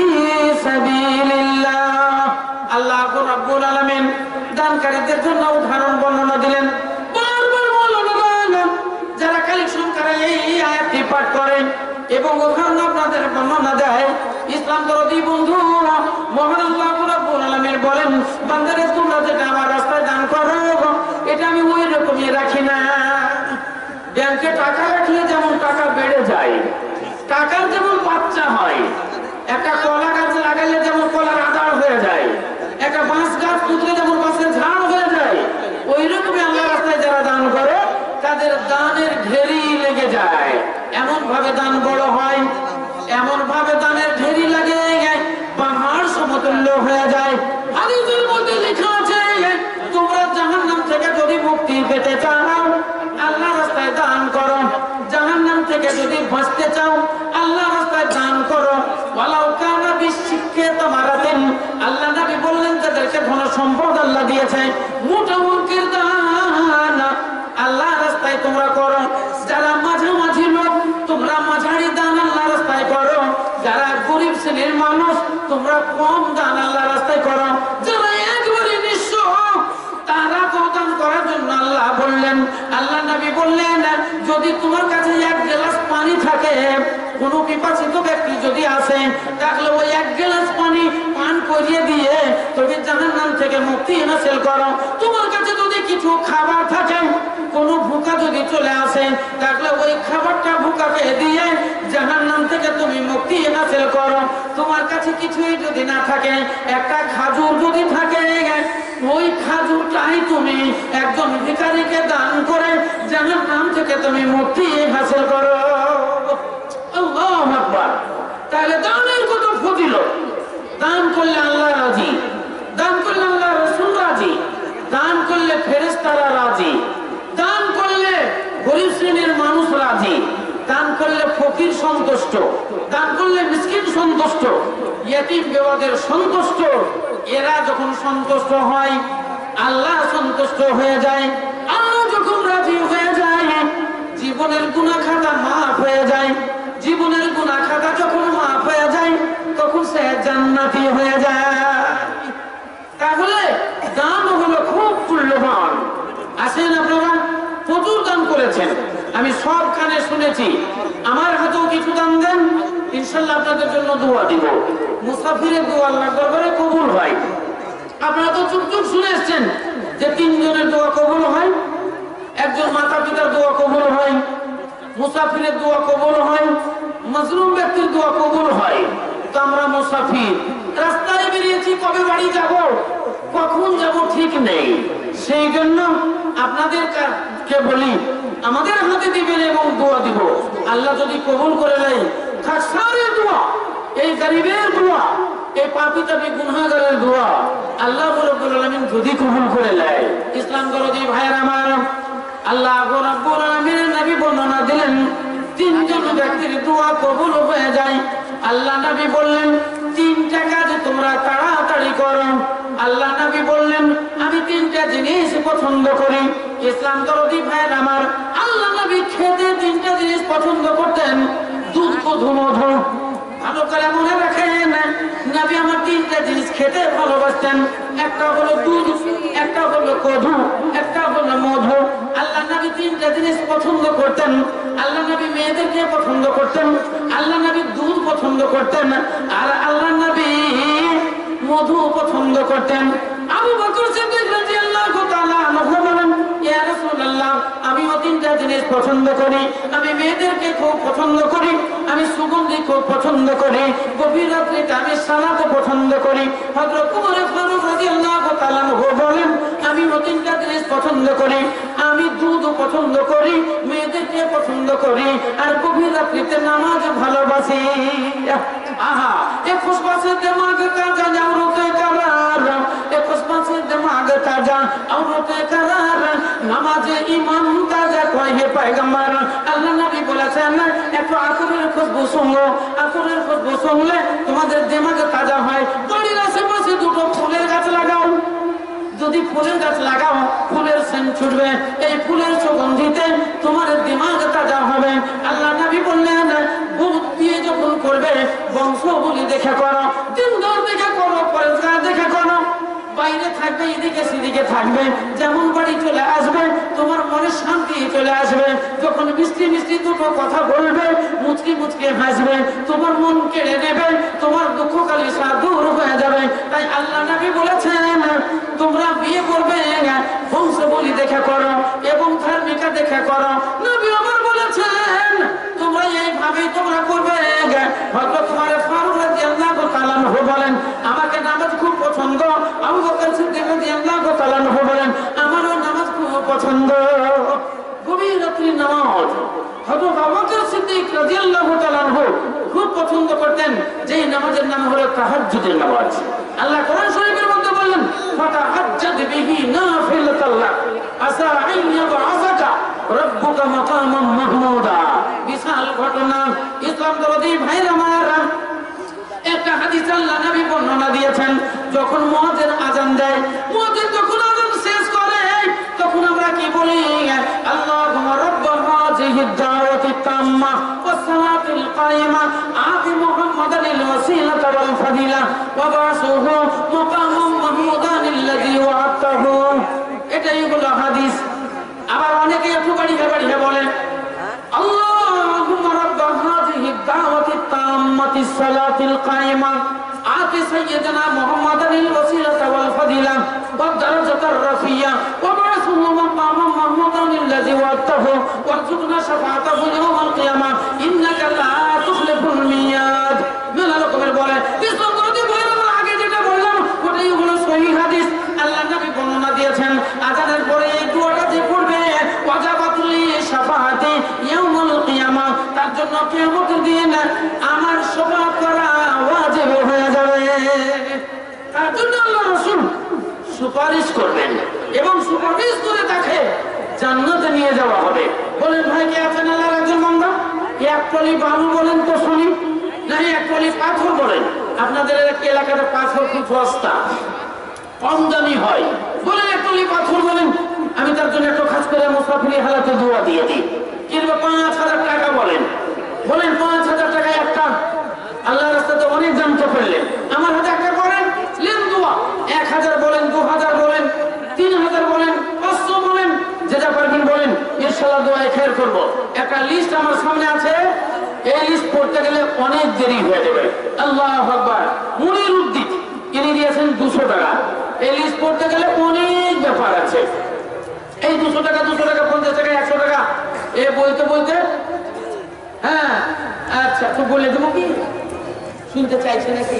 সাবিলিল্লাহ। আল্লাহ রাব্বুল আলামিন দানকারীদের জন্য উদাহরণ বর্ণনা দিলেন। বারবার বললেন যারা কালেকশন করে এই আয়াতটি পাঠ করেন এবং উদাহরণ আপনাদের বর্ণনা দেয়, ইসলাম দরদি বন্ধু মহান আল্লাহ রাব্বুল আলামিন বলেন, বান্দারে তোমরা যেটা আমার রাস্তায় দান করো এটা আমি ওই রকমই রাখি না। ব্যাংকে টাকা রাখলে যেমন টাকা বেড়ে যায়, টাকার যেমন বাচ্চা হয়, একটা কলা গাছ লাগালে যেমন কলার আদার হয়ে যায়, একটা বাঁশ গাছ পুঁতলে যেমন বাঁশের ঝাড় হয়ে যায়, ওই রকমই আল্লাহ রাস্তায় যারা দান করে তাদের দানের ঢেরি লেগে যায়। এমন ভাবে দান বড় হয়, এমন ভাবে দানের ঢেরি লাগে পাহাড় সমতুল্য হয়ে যায়। হাদিসের মধ্যে লেখা আছে, তোমরা জাহান্নাম থেকে যদি মুক্তি পেতে চাও আল্লাহ রাস্তায় দান করো, জাহান্নাম থেকে যদি বাঁচতে চাও আল্লাহ রাস্তায় দান করো। ওয়ালাউ কানা বিশিক্কাত মারাতিন, আল্লাহ নবী বললেন যাদেরকে ধন সম্পদ আল্লাহ দিয়েছে, মোটা অঙ্কের দান আল্লাহ রাস্তায় তোমরা করো। যারা মাঝামাঝি লোক তোমরা মাঝারি দান আল্লাহ রাস্তায় করো। যারা গরিব শ্রেণীর মানুষ তোমরা কম দান আল্লাহ রাস্তায় করো। যারা একবারে নিঃস্ব তারা দান করার জন্য আল্লাহ বললেন, আল্লাহ নবী বললেন যদি তোমার কাছে এক গ্লাস পানি থাকে, কোন পিপাসিত ব্যক্তি যদি আসে, তাহলে ওই এক গ্লাস পানি পান করিয়ে দিয়ে তুমি জাহান্নাম থেকে মুক্তি হাসিল করো। তোমার কাছে যদি কিছু খাবার থাকে, কোন ভুকা যদি চলে আসে, তাহলে ওই খাবারটা ভুকাকে দিয়ে জাহান্নাম থেকে তুমি মুক্তি হাসিল করো। তোমার কাছে কিছুই যদি না থাকে, একটা খাজুর যদি থাকে, ওই খাজুরটাই তুমি একজন ভিখারীকে দান করে জাহান্নাম থেকে তুমি মুক্তি হাসিল করো। আল্লাহু আকবার। তাহলে দানের কত ফজিলত! দান করলে আল্লাহ রাজি, দান করলে আল্লাহ রাসূল রাজি, দান করলে ফেরেশতারা রাজি, দান করলে গরিব শ্রেণীর মানুষ রাজি, দান করলে ফকির সন্তুষ্ট, দান করলে মিসকিন সন্তুষ্ট, ইয়েতিম বেওয়াদের সন্তুষ্ট। এরা যখন সন্তুষ্ট হয় আল্লাহ সন্তুষ্ট হয়ে যায়। আল্লাহ যখন রাজি হয়ে যায় জীবনের গুনাহ খাতা মাফ হয়ে যায়। জীবনের গুনাহ খাতা যখন মাফ হয়ে যায় তখন সে জান্নাতি হয়ে যায়। তাহলে দান হলো খুব মূল্যবান। আসেন আপনারা প্রচুর দান করেছেন, আমি সব কানে শুনেছি, আমার হাতেও কিছু দান দেন, ইনশাআল্লাহ আপনাদের জন্য দোয়া দিব। মুসাফিরের দোয়া আল্লাহর দরবারে কবুল হয়। আপনারা তো চুপ চুপ শুনে এসছেন যে তিনজনের দোয়া কবুল হয়, একজন মাতা পিতার দোয়া কবুল হয়, মুসাফিরের দোয়া কবুল হয়, মাজলুম ব্যক্তির দোয়া কবুল হয়। তো আমরা মুসাফির, রাস্তায় বেরিয়েছি, কবে বাড়ি যাব, কখন যাব ঠিক নেই। সেই জন্য আপনাদেরকে বলি আমাদের হাতে দিবেন এবং দোয়া দিব। আল্লাহ যদি কবুল করে নেয়, খাসারের দোয়া, এই গরিবের দোয়া, এই পাপী তাপী গুনাহগারের দোয়া আল্লাহ রাব্বুল আলামিন যদি কবুল করে নেয়। ইসলাম দরদি ভাইয়ের আমার, আল্লাহ রাব্বুল আলামিনের নবী বর্ণনা দিলেন তিনজন ব্যক্তির দোয়া কবুল হয়ে যায়। আল্লাহ নবী বললেন তিনটা কাজ তোমরা তাড়াতাড়ি করো। আল্লাহ নবী বললেন আমি তিনটা জিনিস পছন্দ করি। ইসলাম দরদি ভাইয়ের আমার, আল্লাহ নবী খেতে তিনটা জিনিস পছন্দ করতেন, দুধ মধু মধু। ভালো করে মনে রাখেন, নবী আমার তিনটা জিনিস খেতে ভালোবাসতেন। একটা হলো দুধ, একটা হলো মধু, একটা একটা হলো মধু। আল্লাহ নবী তিনটা জিনিস পছন্দ করতেন। আল্লাহ নবী মেয়েদেরকে পছন্দ করতেন, আল্লাহ নবী দুধ পছন্দ করতেন, আর আল্লাহ নবী মধু পছন্দ করতেন। আবু বকর সিদ্দিক রাদিয়াল্লাহু তাআলা আনহু বলেন, ইয়া রাসূলুল্লাহ, আমিও তিনটা জিনিস পছন্দ করি। আমি মেয়েদেরকে খুব পছন্দ করি, আমি সুগন্ধি খুব পছন্দ করি, গভীর রাত্রিতে আমি সালাত পছন্দ করি। হযরত ওমর ফারুক রাদিয়াল্লাহু তাআলা আনহু বলেন, আমিও তিনটা জিনিস পছন্দ করি। আমি দুধ পছন্দ করি, মেয়েদেরকে পছন্দ করি, আর গভীর রাত্রিতে নামাজ ভালোবাসি। আহা, এ খুশবাসে দিমাগ তাজা জাওরতে করার, এ খুশবাসে দিমাগ তাজা আওরতে করার, নামাজে ঈমান তাজা কয় হে পয়গম্বর। আল্লাহ নবী বলেছেন, একটু আতরের খুশবু শুনো, আতরের খুশবু শুনলে তোমাদের দিমাগ তাজা হয়। বাড়ির আশেপাশে দুটো ফুলের গাছ লাগাও, যদি ফুলের গাছ লাগাও ফুলের সেন্ট ছুটবে, এই ফুলের সুগন্ধিতে তোমার দিমাগ তাজা হবে। আল্লাহ নবী বললেন, বুধ দিয়ে যখন করবে বংশ বলি দেখে করো, দিনদার দেখে করো, পরেজগার দেখে করো। বাইরে থাকবে, এদিকে সেদিকে থাকবে, যেমন বাড়ি চলে আসবে তোমার মনে শান্তি চলে আসবে। যখন মিষ্টি মিষ্টি দুটো কথা বলবে, মুচকি মুচকি হাসবে, তোমার মন কেড়ে নেবে, তোমার দুঃখ কালিসা দূর হয়ে যাবে। তাই আল্লাহ নবী বলেছেন, তোমরা বিয়ে করবে বংশ বলি দেখে করো এবং ধার্মিকা দেখে করো। নবী আমার বলেছেন, তোমরা এইভাবেই তোমরা করবে। হযরত ওমর ফারুক রাদিয়াল্লাহু তাআলা আনহু বলেন, আমাকে নামাজ খুব পছন্দ। আবু বকর সিদ্দিক রাদিয়াল্লাহু তাআলা আনহু বলেন, আমারও নামাজ খুব পছন্দ। গভীর রাত্রির নামাজ হযরত আবু বকর সিদ্দিক রাদিয়াল্লাহু তাআলা আনহু খুব পছন্দ করতেন, যেই নামাজের নাম হলো তাহাজ্জুদের নামাজ। আল্লাহ কোরআন শরীফের মধ্যে বললেন, ফাতাহাজ্জাদ বিহি নাফিলাতাল লাক আসা আন ইয়াবআসাকা রাব্বুকা মাকামান মাহমুদা। বিশাল ঘটনা। ইসলাম দরদি ভাইরা আমার, একটা হাদিস আল্লাহ নবী বর্ণনা দিয়েছেন, যখন মুয়াজ্জিন আযান দেয়, মুয়াজ্জিন যখন আযান শেষ করে তখন আমরা কি বলি? আল্লাহুম্মা রাব্ব হাযিহি দাওয়াতিত তাম্মা ওয়াস সালাতিল কায়িমা আতি মুহাম্মাদানিল ওয়াসিলাতা ওয়াল ফাদিলা ওয়া বাসুহু মাকামান মাহমুদান আল্লাযী ওয়া'আতাহু। এটাই হলো হাদিস। আবার অনেকে একটু বাড়িয়ে বাড়িয়ে বলে, আল্লাহুম্মা রাব্ব হাযিহি দাওয়াতিত তাম্মাতিস সালাতিল কায়িমা আতি সাইয়্যিদানা মুহাম্মাদানিল ওয়াসিলাতা ওয়াল ফাদিলা ওয়াদ দারাজাতার রাফিয়া ওয়া বা'আসুহু মাকামান মাহমুদান আল্লাযী ওয়া'আতাহু ওয়ারযুকনা শাফাআতাহু ইয়াওমাল কিয়ামা ইন্নাকা লা তুখলিফুল মিয়াদ। মেলা রকমের বলে। ইসলাম দরদি ভাইরা, আগে যেটা বললাম ওটাই হলো সহিহ হাদিস। আল্লাহ নবী বর্ণনা দিয়েছেন, আযানের পরে এই দোয়াটা যে পড়বে, ওয়াজাবাতুল শাফাআতি ইয়াউমুল কিয়ামা, তার জন্য কিয়ামতের দিন আমার শাফাআত করা ওয়াজিব হয়ে যাবে। তার জন্য আল্লাহ রাসূল সুপারিশ করবেন এবং সুপারিশ করে তাকে জান্নাতে নিয়ে যাওয়া হবে। বলেন, ভাই কে আছেন আল্লাহর একজন বান্দা? এক টলি বালু বলেন তো শুনি, নাকি এক টলি পাথর বলেন? আপনাদের এলাকাতে পাথর খুব সস্তা, কম দামি হয়। বলেন এক টলি পাথর বলেন, আমি তার জন্য একটু খাস করে মুসাফিরি হালাতে দোয়া দিয়ে দিই। কিংবা পাঁচ হাজার টাকা বলেন, বলেন পাঁচ হাজার টাকা একটা আল্লাহর রাস্তাতে অনেক জানতে পারলেন, আমার হাতে একটা করেন লেন দোয়া। এক হাজার বলেন, দু হাজার বলেন, তিন হাজার বলেন, পাঁচশো বলেন, যেটা পারবেন বলেন, ইনশাআল্লাহ দোয়ায় খেয়ার করবো। একটা লিস্ট আমার সামনে আছে, এই লিস্ট পড়তে গেলে অনেক দেরি হয়ে যাবে। আল্লাহু আকবার। মুনির উদ্দিন ইনি দিয়েছেন দুশো টাকা। এই লিস্ট পড়তে গেলে অনেক ব্যাপার আছে। এই দুশো টাকা, দুশো টাকা, পঞ্চাশ টাকা, একশো টাকা, এ বলতে বলতে, হ্যাঁ আচ্ছা তো বলে দেবো কি? শুনতে চাইছে নাকি?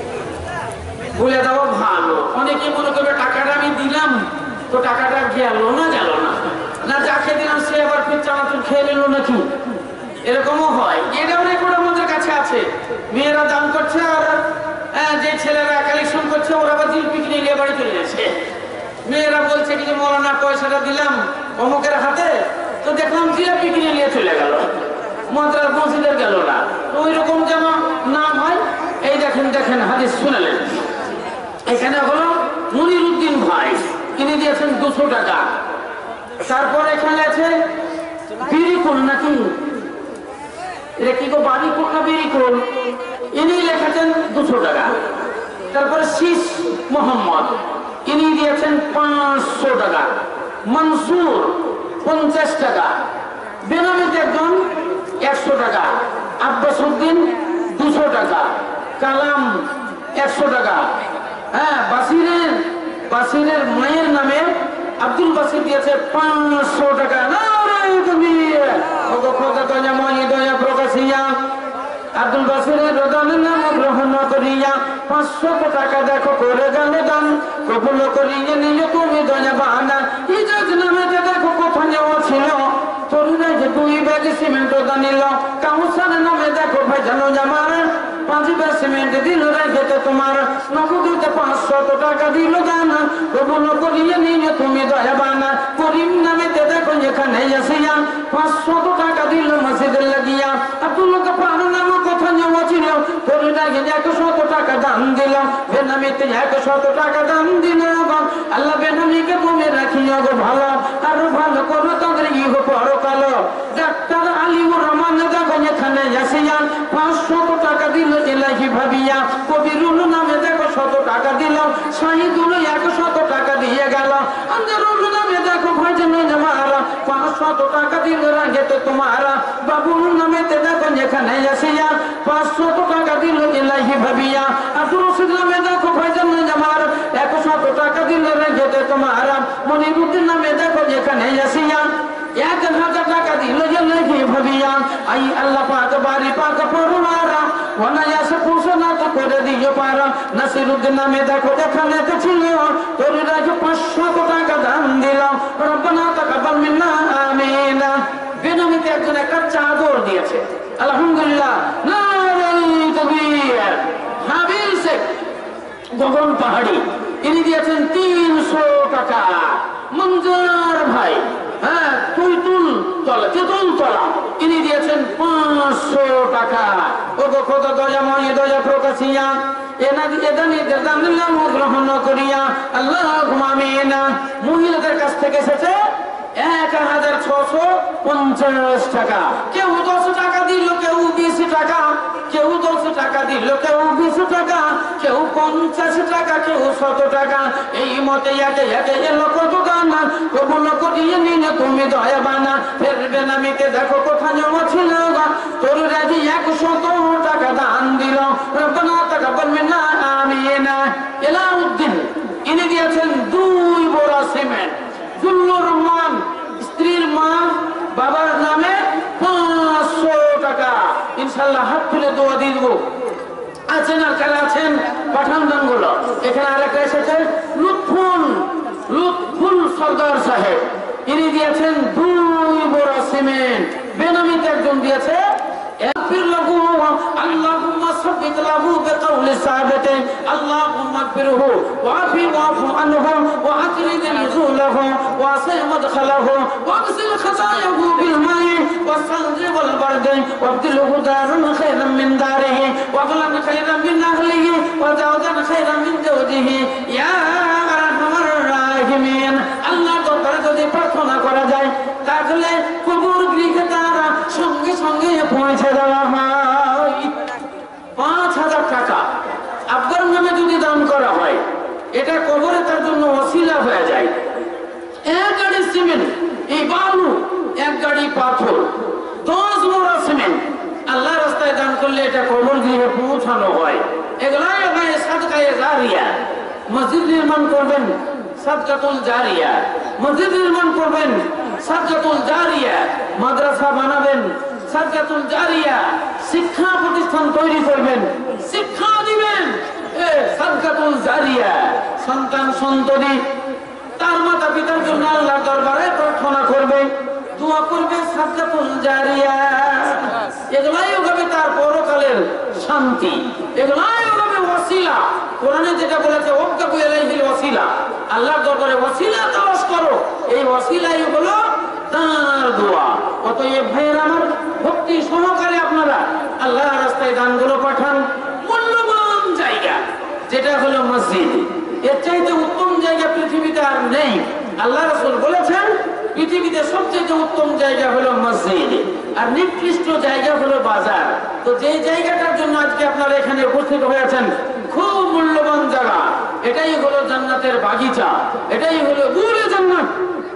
বলে দেবো ভালো। অনেকে মনে করবে টাকাটা আমি দিলাম তো টাকাটা গেল না, গেল না, না যাকে দিলাম সে আবার ফির চানাচুর খেয়ে নিল নাকি, এরকমও হয়। এটাও রেকর্ড আমাদের কাছে আছে। মেয়েরা দান করছে আর যে ছেলেরা কালেকশন করছে ওরা আবার দিল পিকনিক নিয়ে বাড়ি চলে যাচ্ছে। মেয়েরা বলছে কি যে মৌলানা পয়সাটা দিলাম অমুকের হাতে, তো দেখলাম জিলাপি কিনে নিয়ে চলে গেল, মাদ্রাস মসজিদের গেল না। ওই রকম যেন নাম হয়। এই দেখেন দেখেন হাদিস শুনলেন, এখানে হলো মুনির উদ্দিন ভাই, তিনি দিয়েছেন দুশো টাকা। তারপর এখানে আছে বিরিকুল নাকি, এটা কি গো, বাড়িকুল না বিরিকুল, ইনি লিখেছেন দুশো টাকা। তারপরে শীষ মোহাম্মদ, ইনি দিয়েছেন পাঁচশো টাকা। মনসুর পঞ্চাশ টাকা, বেনামিতে একজন একশো টাকা, আব্বাস উদ্দিন দুশো টাকা, কালাম একশো টাকা। হ্যাঁ, বাসিরের বাসিরের মায়ের নামে আব্দুল বাসির দিয়েছে পাঁচশো টাকা। আব্দুল বাসিরের রোদানের নাম গ্রহণ করিয়া পাঁচশো টাকা দেখো করে গেল দান, কবুল করিয়ে নিয়ে তুমি দয়া বাহানা। ইজাজ নামে দেখো কোথায় নেওয়া ছিল, তরুণে যে দুই ব্যাগ সিমেন্ট দানিল। কাউসার নামে দেখো ভাই জানো জামার, পাঁচ ব্যাগ সিমেন্ট দিল রেখেতে তোমার, নগদে পাঁচশো টাকা দিল দান, কবুল করিয়ে নিয়ে তুমি দয়া বাহানা। করিম নামে দেখো এখানে আসিয়া পাঁচশো টাকা দিল মসজিদে লাগিয়া। আব্দুল গফার নামে কোথায় নেওয়া ছিল, তরুণে একশো টাকা দান দিল, বেনামিতে একশো টাকা দান দিল। আল্লাহ বেনামিকে তুমি রাখিও গো ভালো, আর ভালো করো তাদের ইহ পরকালো। ডাক্তার আলিমুর রহমান দেখো এখানে আসিয়া পাঁচশো টাকা দিল এলাহি ভাবিয়া। কবিরুল নামে দেখো শত টাকা দিল, শাহিদুল একশো টাকা দিয়ে গেল। আঞ্জারুল নামে দেখো ভাইজান জামারা পাঁচশো টাকা দিল রাগেতে তোমারা। বাবুল নামে দেখো এখানে আসিয়া পাঁচশো টাকা দিল এলাহি ভাবিয়া। আব্দুল রশিদ নামে দেখো ভাইজান জামার একশো টাকা দিল রাগেতে তোমারা। মনিরুদ্দিন নামে দেখো এখানে আসিয়া এক হাজার টাকা দিল এলাহি ভাবিয়া। আই আল্লাহ পাক বাড়ি পাক পরমারা অনায়াসে ঘোষণা তো করে দিও পারা। নাসিরুদ্দিন নামে দেখো এখানে তো ছিল, তোর রাজু পাঁচশো টাকা দান দিল। রব্বানা তাকাব্বাল মিন্না আমিন। বেনামিতে একজন একটা চাদর দিয়েছে, আলহামদুলিল্লাহ। নারায়ে তাকবীর। হাবিল শেখ গগন পাহাড়ি ইনি দিয়েছেন তিনশো টাকা। মঞ্জার ভাই, হ্যাঁ তুইতুল তলা তেতুল তলা, ইনি দিয়েছেন পাঁচশো টাকা। ও গো খোদা দয়াময় দয়া প্রকাশিয়া এনাদি এদানি দেদানিল্লাহ গ্রহণ করিয়া আল্লাহুম্মা আমিন। মহিলাদের কাছ থেকে এসেছে এক হাজার ছশো পঞ্চাশ টাকা। কেউ দশ টাকা দিল, কেউ বিশ টাকা, কেউ দশ টাকা দিল, কেউ বিশ টাকা, কেউ পঞ্চাশ টাকা, কেউ শত টাকা। এই মতে একে একে এলো কত দান, কবুল করিয়ে নিয়ে তুমি দয়া বানা। ফের বেনামিতে দেখো কোথা নেওয়া ছিল, তোর রাজি একশত টাকা দান দিল। রব্বানা তাকাব্বাল মিন্না আমিন। এলাউদ্দিন ইনি দিয়েছেন দুই বোরা সিমেন্ট। জুল্লুর রহমান স্ত্রীর মা বাবার নামে পাঁচশো টাকা। ইনশাল্লাহ হাত তুলে দোয়া দিয়ে দেবো। আছেন আর কারা আছেন পাঠান দানগুলো। এখানে আরেকটা এসেছে লুৎফুল লুৎফুল সর্দার সাহেব, ইনি দিয়েছেন দুই বোরা সিমেন্ট। বেনামিতে একজন দিয়েছে اللهم ثبت له بقول ثابت اللهم اغفره وعافه واعف عنه واكرم نزوله واسع مدخله واغسل خطاياه بالماء والثلج والبرد وابدله دارا خيرا من داره واهلا خيرا من اهله وزوجا خيرا من زوجه يا ارحم الراحمين। আল্লাহ দরবারে যদি প্রার্থনা করা যায় তাহলে কবর গৃহে তারা সঙ্গে সঙ্গে পৌঁছে দেওয়া হয়। পাঁচ হাজার টাকা আপনার নামে যদি দান করা হয়, এটা কবরে তার জন্য ওসিলা হয়ে যায়। এক গাড়ি সিমেন্ট, এই বালু এক গাড়ি পাথর, দশ মোড়া সিমেন্ট আল্লাহ রাস্তায় দান করলে এটা কবর গৃহে পৌঁছানো হয়। এগুলাই হয় সাদকায়ে জারিয়া। মসজিদ নির্মাণ করবেন, সাদকাতুল জারিয়া। মসজিদ নির্মাণ করবেন, সাদকাতুল জারিয়া। মাদ্রাসা বানাবেন, সাদকাতুল জারিয়া। শিক্ষা প্রতিষ্ঠান তৈরি করবেন, শিক্ষা দিবেন, সাদকাতুল জারিয়া। সন্তান সন্ততি তার মাতা পিতার জন্য আল্লাহর দরবারে প্রার্থনা করবে, দোয়া করবে, সাদকাতুল জারিয়া। এগুলাই হবে তার পরকালের শান্তি, এগুলাই হবে ওসিলা। কোরআনে যেটা বলেছে ওয়াবতাগু ইলাইহিল ওয়াসিলা, আল্লাহর দরবারে ওসিলা তালাশ করো। এই ওসিলাই হলো তার দোয়া। অতএব ভাইয়ের আমার, ভক্তি সহকারে আপনারা আল্লাহ রাস্তায় দানগুলো পাঠান। মূল্যবান জায়গা যেটা হলো মসজিদ, এর চাইতে উত্তম জায়গা পৃথিবীতে আর নেই। আল্লাহ রাসূল বলেছেন পৃথিবীতে সবচেয়ে উত্তম জায়গা হলো মসজিদ, আর নিকৃষ্ট জায়গা হলো বাজার। তো যে জায়গাটার জন্য আজকে আপনারা এখানে উপস্থিত হয়েছেন, খুব মূল্যবান জায়গা। এটাই হলো জান্নাতের বাগিচা, এটাই হলো বুরে জান্নাত।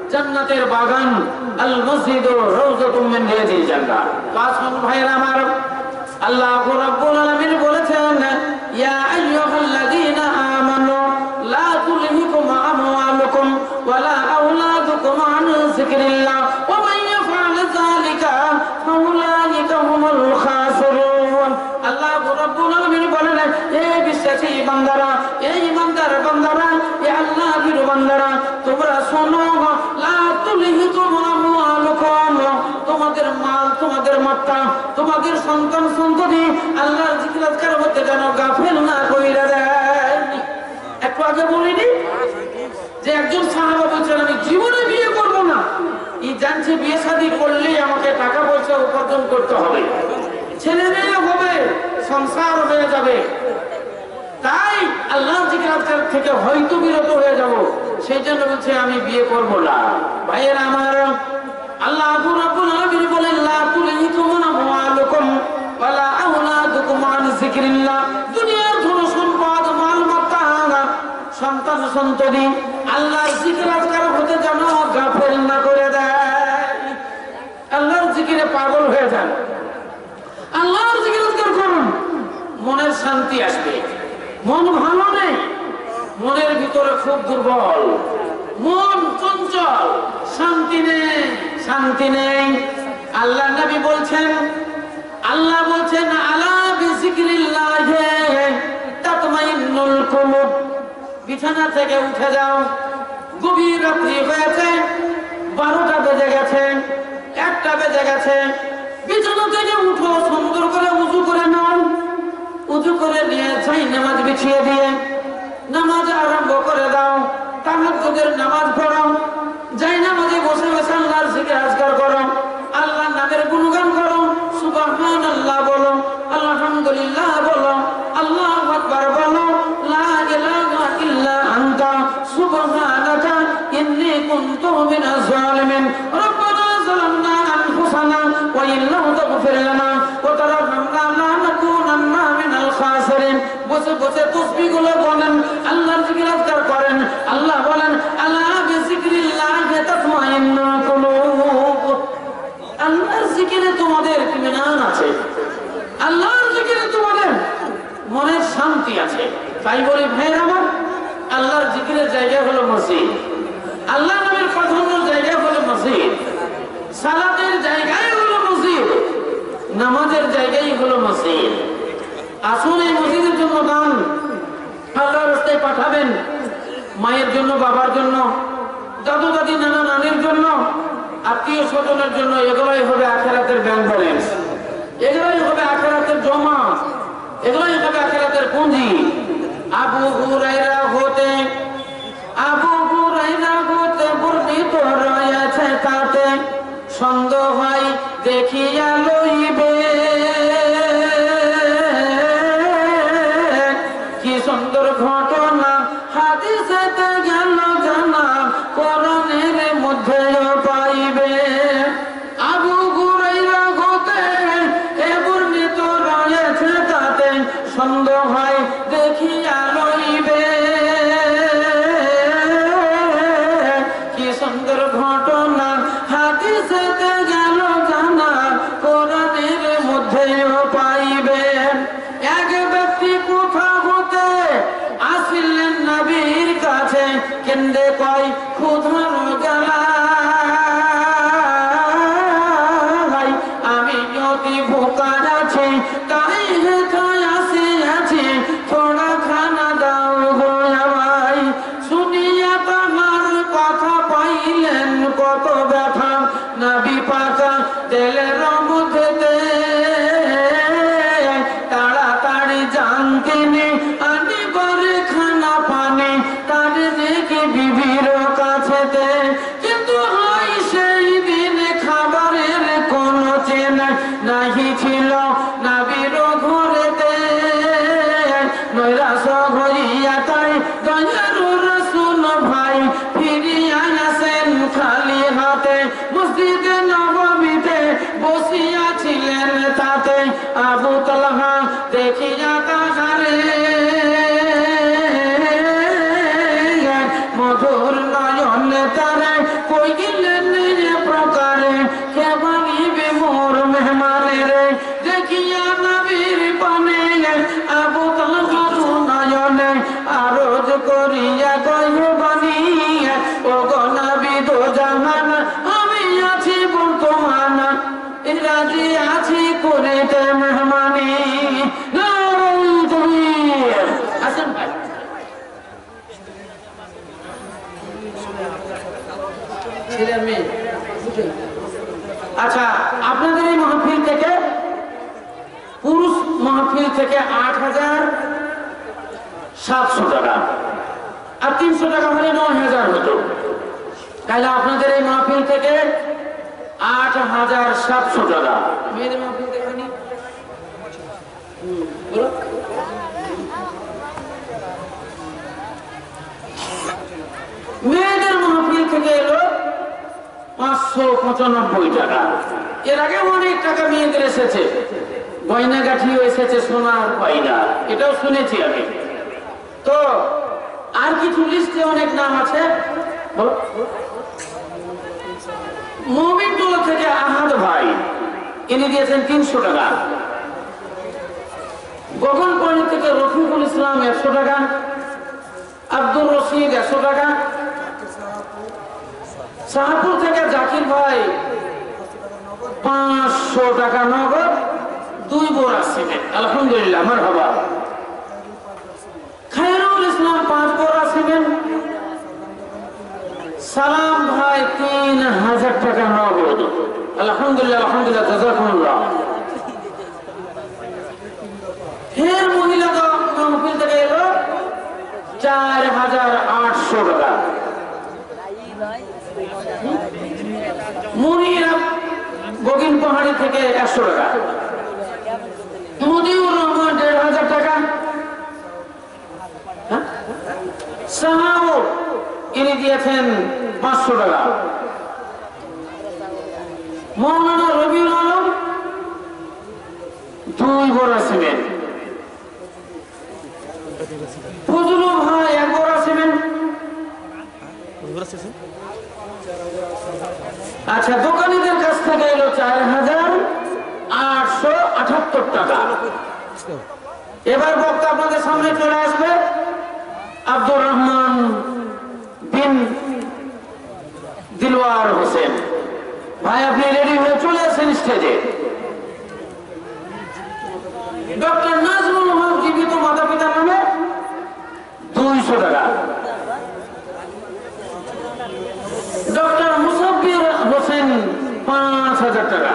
জান্নাতের বাগান, আল মসজিদ রওজাতুম মিন রিয়াদিল জান্নাহ। কাসম ভাইরা আমার, আল্লাহ রাব্বুল আলামিন বলেছেন, ইয়া আইয়ুহাল্লাযীনা আমানু লা তুলহিকুম আমওয়ালুকুম ওয়ালা আওলাদুকুম আন যিকরিল্লাহ ওয়া মান ইয়াফআল যালিকা ফাউলাইকা হুমুল খাসিরুন। আল্লাহ রাব্বুল আলামিন বলেন, হে বিশ্বাসী বান্দারা, এই ইমানদার বান্দারা, এই আল্লাহর বান্দারা, তোমরা শোনো, লা তুলহিকুম আমওয়ালুকুম, তোমাদের মাল, তোমাদের মাতা, তোমাদের সন্তান সন্ততি আল্লাহর জিকির আজকার মধ্যে যেন গাফিল না কইরা দেয়। একটু আগে বলিনি যে একজন সাহাবা বলছেন, আমি জীবনে বিয়ে করব না, এই জানছে বিয়ে শাদী করলেই আমাকে টাকা পয়সা উপার্জন করতে হবে, ছেলে মেয়ে হবে, সংসার হয়ে যাবে, তাই আল্লাহর জিকির আজকার থেকে হয়তো বিরত হয়ে যাব, সেই জন্য বলছে আমি বিয়ে করব না। ভাইয়েরা আমার, আল্লাহ রাব্বুল আলামিন বলেন, লা তুলহিকুম আমওয়ালুকুম ওয়ালা আওলাদুকুম আন যিকরিল্লাহ, দুনিয়ার ধন সম্পদ, মাল মাতা, সন্তান সন্ততি আল্লাহর জিকির আজকার হতে যেন গাফিল না করে দেয়। আল্লাহর জিকিরে পাগল হয়ে যান, আল্লাহর জিকির আজকার করুন, মনের শান্তি আসবে। মন ভালো নেই, মনের ভিতরে খুব দুর্বল, মন চঞ্চল, শান্তি নেই, শান্তি নেই। আল্লাহ নবী বলছেন, আল্লাহ বলছেন, আলা বিযিকরিল্লাহি তাতমাইন্নুল কুলুব, বিছানা থেকে উঠে যাও, গভীর রাত্রি হয়েছে, বারোটা বেজে গেছে, একটা বেজে গেছে, বিছানা থেকে উঠো, সুন্দর করে উযু করে নাও, উযু করে নিয়ে যাই নামাজ বিছিয়ে দিয়ে নামাজ আরম্ভ করে দাও, তাহাজ্জুদের নামাজ পড়ো, যাই নামাজে বসে বসে আল্লাহর জিকির আজকার করো, আল্লাহর নামের গুণগান করো, সুবহানাল্লাহ বলো, আলহামদুলিল্লাহ বলো, আল্লাহু আকবার বলো, লা ইলাহা ইল্লা আনতা সুবহানাকা ইন্নী কুনতু মিনাজ জালিমিন, রব্বানা যালামনা আনফুসানা ওয়া ইন লাম তাগফির লানা ওয়া তারহামনা লানাকুনান্না মিনাল খাসিরিন। বসে বসে তাসবিহগুলো বলেন, আল্লাহর জিকির আজকার করেন। আল্লাহ বলেন, আলা বিযিকরিল্লাহি তাতমাইন্নুল কুলুব, আল্লাহর জিকিরে তোমাদের ইত্মিনান আছে, আল্লাহর জিকিরে তোমাদের মনের শান্তি আছে। তাই বলি ভাইরা আমার, আল্লাহর জিকিরের জায়গা হলো মসজিদ, আল্লাহ নামের প্রাধান্য জায়গা হলো মসজিদ, সালাতের জায়গায় হলো মসজিদ, নামাজের জায়গায় হলো মসজিদ। আসুন এই মসজিদের জন্য দান আল্লাহর রাস্তায় পাঠাবেন, মায়ের জন্য, বাবার জন্য, দাদু দাদি, নানা নানির জন্য, আত্মীয় স্বজনের জন্য, এগুলোই হবে আখিরাতের ব্যাংক ব্যালেন্স, এগুলোই হবে আখিরাতের জমা, এগুলোই হবে আখিরাতের পুঁজি। আবু হুরায়রা হতে আবু হুরায়রা হতে বর্ণিত রয়েছে তাতে, সন্দেহ হয় দেখিয়া লইবে, কি সুন্দর ঘটনা হাদিসেতে গেল জানা, কোরআনের মধ্যে পাইবে। আবু হুরায়রা হতে এ বর্ণিত রয়েছে তাতে, সন্দেহ হয় দেখিয়া লইবে, কি সুন্দর ঘটনা হাদিসেতে গেল জানা, কোরআনের মধ্যে পাইবে। এক ব্যক্তি কোথা হতে আসিলেন নবীর কাছে, কেন্দ্রে কয় ক্ষুধার গেলা, আমি অতি ভোকা আছি, তাই হেথায় আসিয়াছি, থোড়া খানা দাও গো আমায়। শুনিয়া তাহার কথা পাইলেন কত ব্যথা, নবী পাকা তেলের মধ্যে তাড়াতাড়ি যান তিনি, আনিবার খানা পানি তার দেখে বিবির কাছেতে। কিন্তু হয় সেই দিন খাবারের কোনো চেনা নাহি ছিল নবীর ঘরেতে, নৈরাশ হইয়া তাই দয়ার রাসূল ভাই ফিরিয়া আসেন খালি হাতে, মসজিদে নববীতে বসিয়াছিলেন তাতে। আবু তালহা দেখিয়া তাহারে মধুর নয়ন তারে কই ছেলে আর মেয়ে। আচ্ছা, আপনাদের এই মাহফিল থেকে পুরুষ মাহফিল থেকে আট হাজার সাতশো টাকা আর তিনশো টাকা হলে নয় হাজার হতো। তাহলে আপনাদের এই মাহফিল থেকে আট হাজার সাতশো টাকা। মেয়েদের মাহফিল থেকে মেয়েদের মাহফিল থেকে এলো পাঁচশো পঁচানব্বই টাকা। এর আগে অনেক টাকা মেয়েদের এসেছে, গয়নাগাঠিও এসেছে, সোনার গয়না, এটাও শুনেছি আমি। তো আর কিছু লিস্টে অনেক নাম আছে। মোমিনটুলা থেকে আহাদ ভাই, ইনি দিয়েছেন তিনশো টাকা। গগনপাড়ি থেকে রফিকুল ইসলাম একশো টাকা, আব্দুর রশিদ একশো টাকা, শাহপুর থেকে জাকির ভাই পাঁচশো টাকা নগদ, দুই বোরা সিমেন্ট, আলহামদুলিল্লাহ, মারহাবা। খায়রুল ইসলাম পাঁচ বোরা সিমেন্ট, সালাম ভাই তিন হাজার টাকা নগদ, আলহামদুলিল্লাহ, আলহামদুলিল্লাহ, জাযাকুমুল্লাহ। ফের মহিলা মাহফিল থেকে এলো চার হাজার আটশো টাকা। মুনিরা গগিন পাহাড়ি থেকে একশো টাকা, মুজিবুর রহমান দেড় হাজার টাকা, সাহাবু ইনি দিয়েছেন পাঁচশো টাকা, মৌলানা রবিউল আলম দুই বোরা সিমেন্ট, ফজলু ভাই এক বোরা সিমেন্ট। আচ্ছা, দোকানিদের কাছ থেকে এলো চার হাজার আটশো আটাত্তর টাকা। এবার বক্তা আপনাদের সামনে চলে আসবে আব্দুর রহমান বিন দিলওয়ার হোসেন ভাই, আপনি রেডি হয়ে চলে আসেন স্টেজে। ডক্টর নাজমুল হক জীবিত মাতা পিতার নামে দুইশো টাকা। ডক্টর মুসাব্বির হোসেন পাঁচ হাজার টাকা।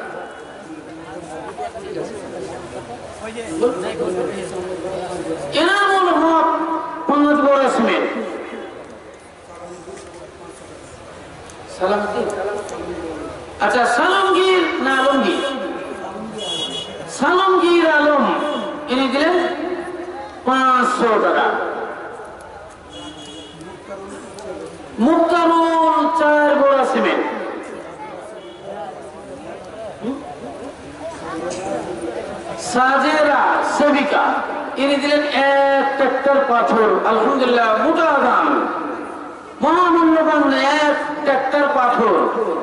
এনামুল হক পাঁচ বড় সিমেন্ট। আচ্ছা, সালামগীর না আলমগীর, সালামগীর আলম ইনি দিলেন পাঁচশো টাকা। মুক্তারুল চার বড়া সিমেন্ট। সাজেরা সেবিকা ইনি দিলেন এক ট্রাক্টর পাথর, আলহামদুলিল্লাহ, মোটা দাম, মহামূল্যবান এক ট্রাক্টর পাথর।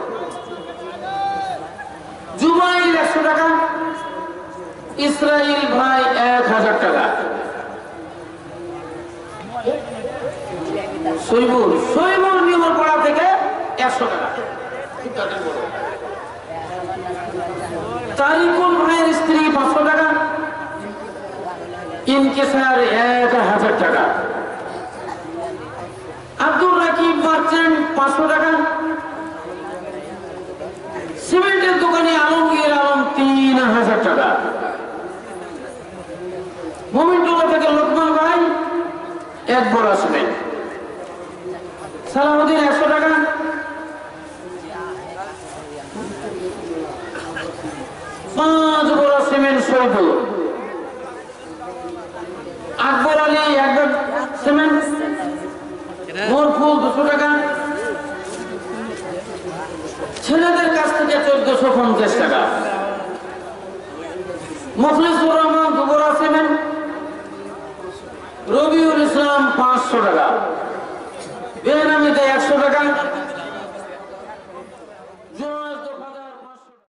জুবাইল একশো টাকা, ইসরাইল ভাই এক হাজার টাকা, সৈবুর সৈবুর নিয়মের পড়া থেকে একশো টাকা। তারিকুল ভাইয়ের স্ত্রী পাঁচশো টাকা, ইনকেসার এক হাজার টাকা। আব্দুর রাকিব মার্চেন্ট পাঁচশো টাকা। সিমেন্টের দোকানে আলমগীর আলম তিন হাজার টাকা। মোমিনটুলা থেকে লোকমান ভাই এক বড় সিমেন্ট। সালাউদ্দিন একশো টাকা। পাঁচ বড় সিমেন্ট সৈয়দুল। আকবর আলী এক ব্যাগ সিমেন্ট, মোরফুল দুশো টাকা। ছেলেদের কাছ থেকে চোদ্দশো পঞ্চাশ টাকা। মুখলিসুর রহমান দুবরা সিমেন্ট। রবিউল ইসলাম পাঁচশো টাকা।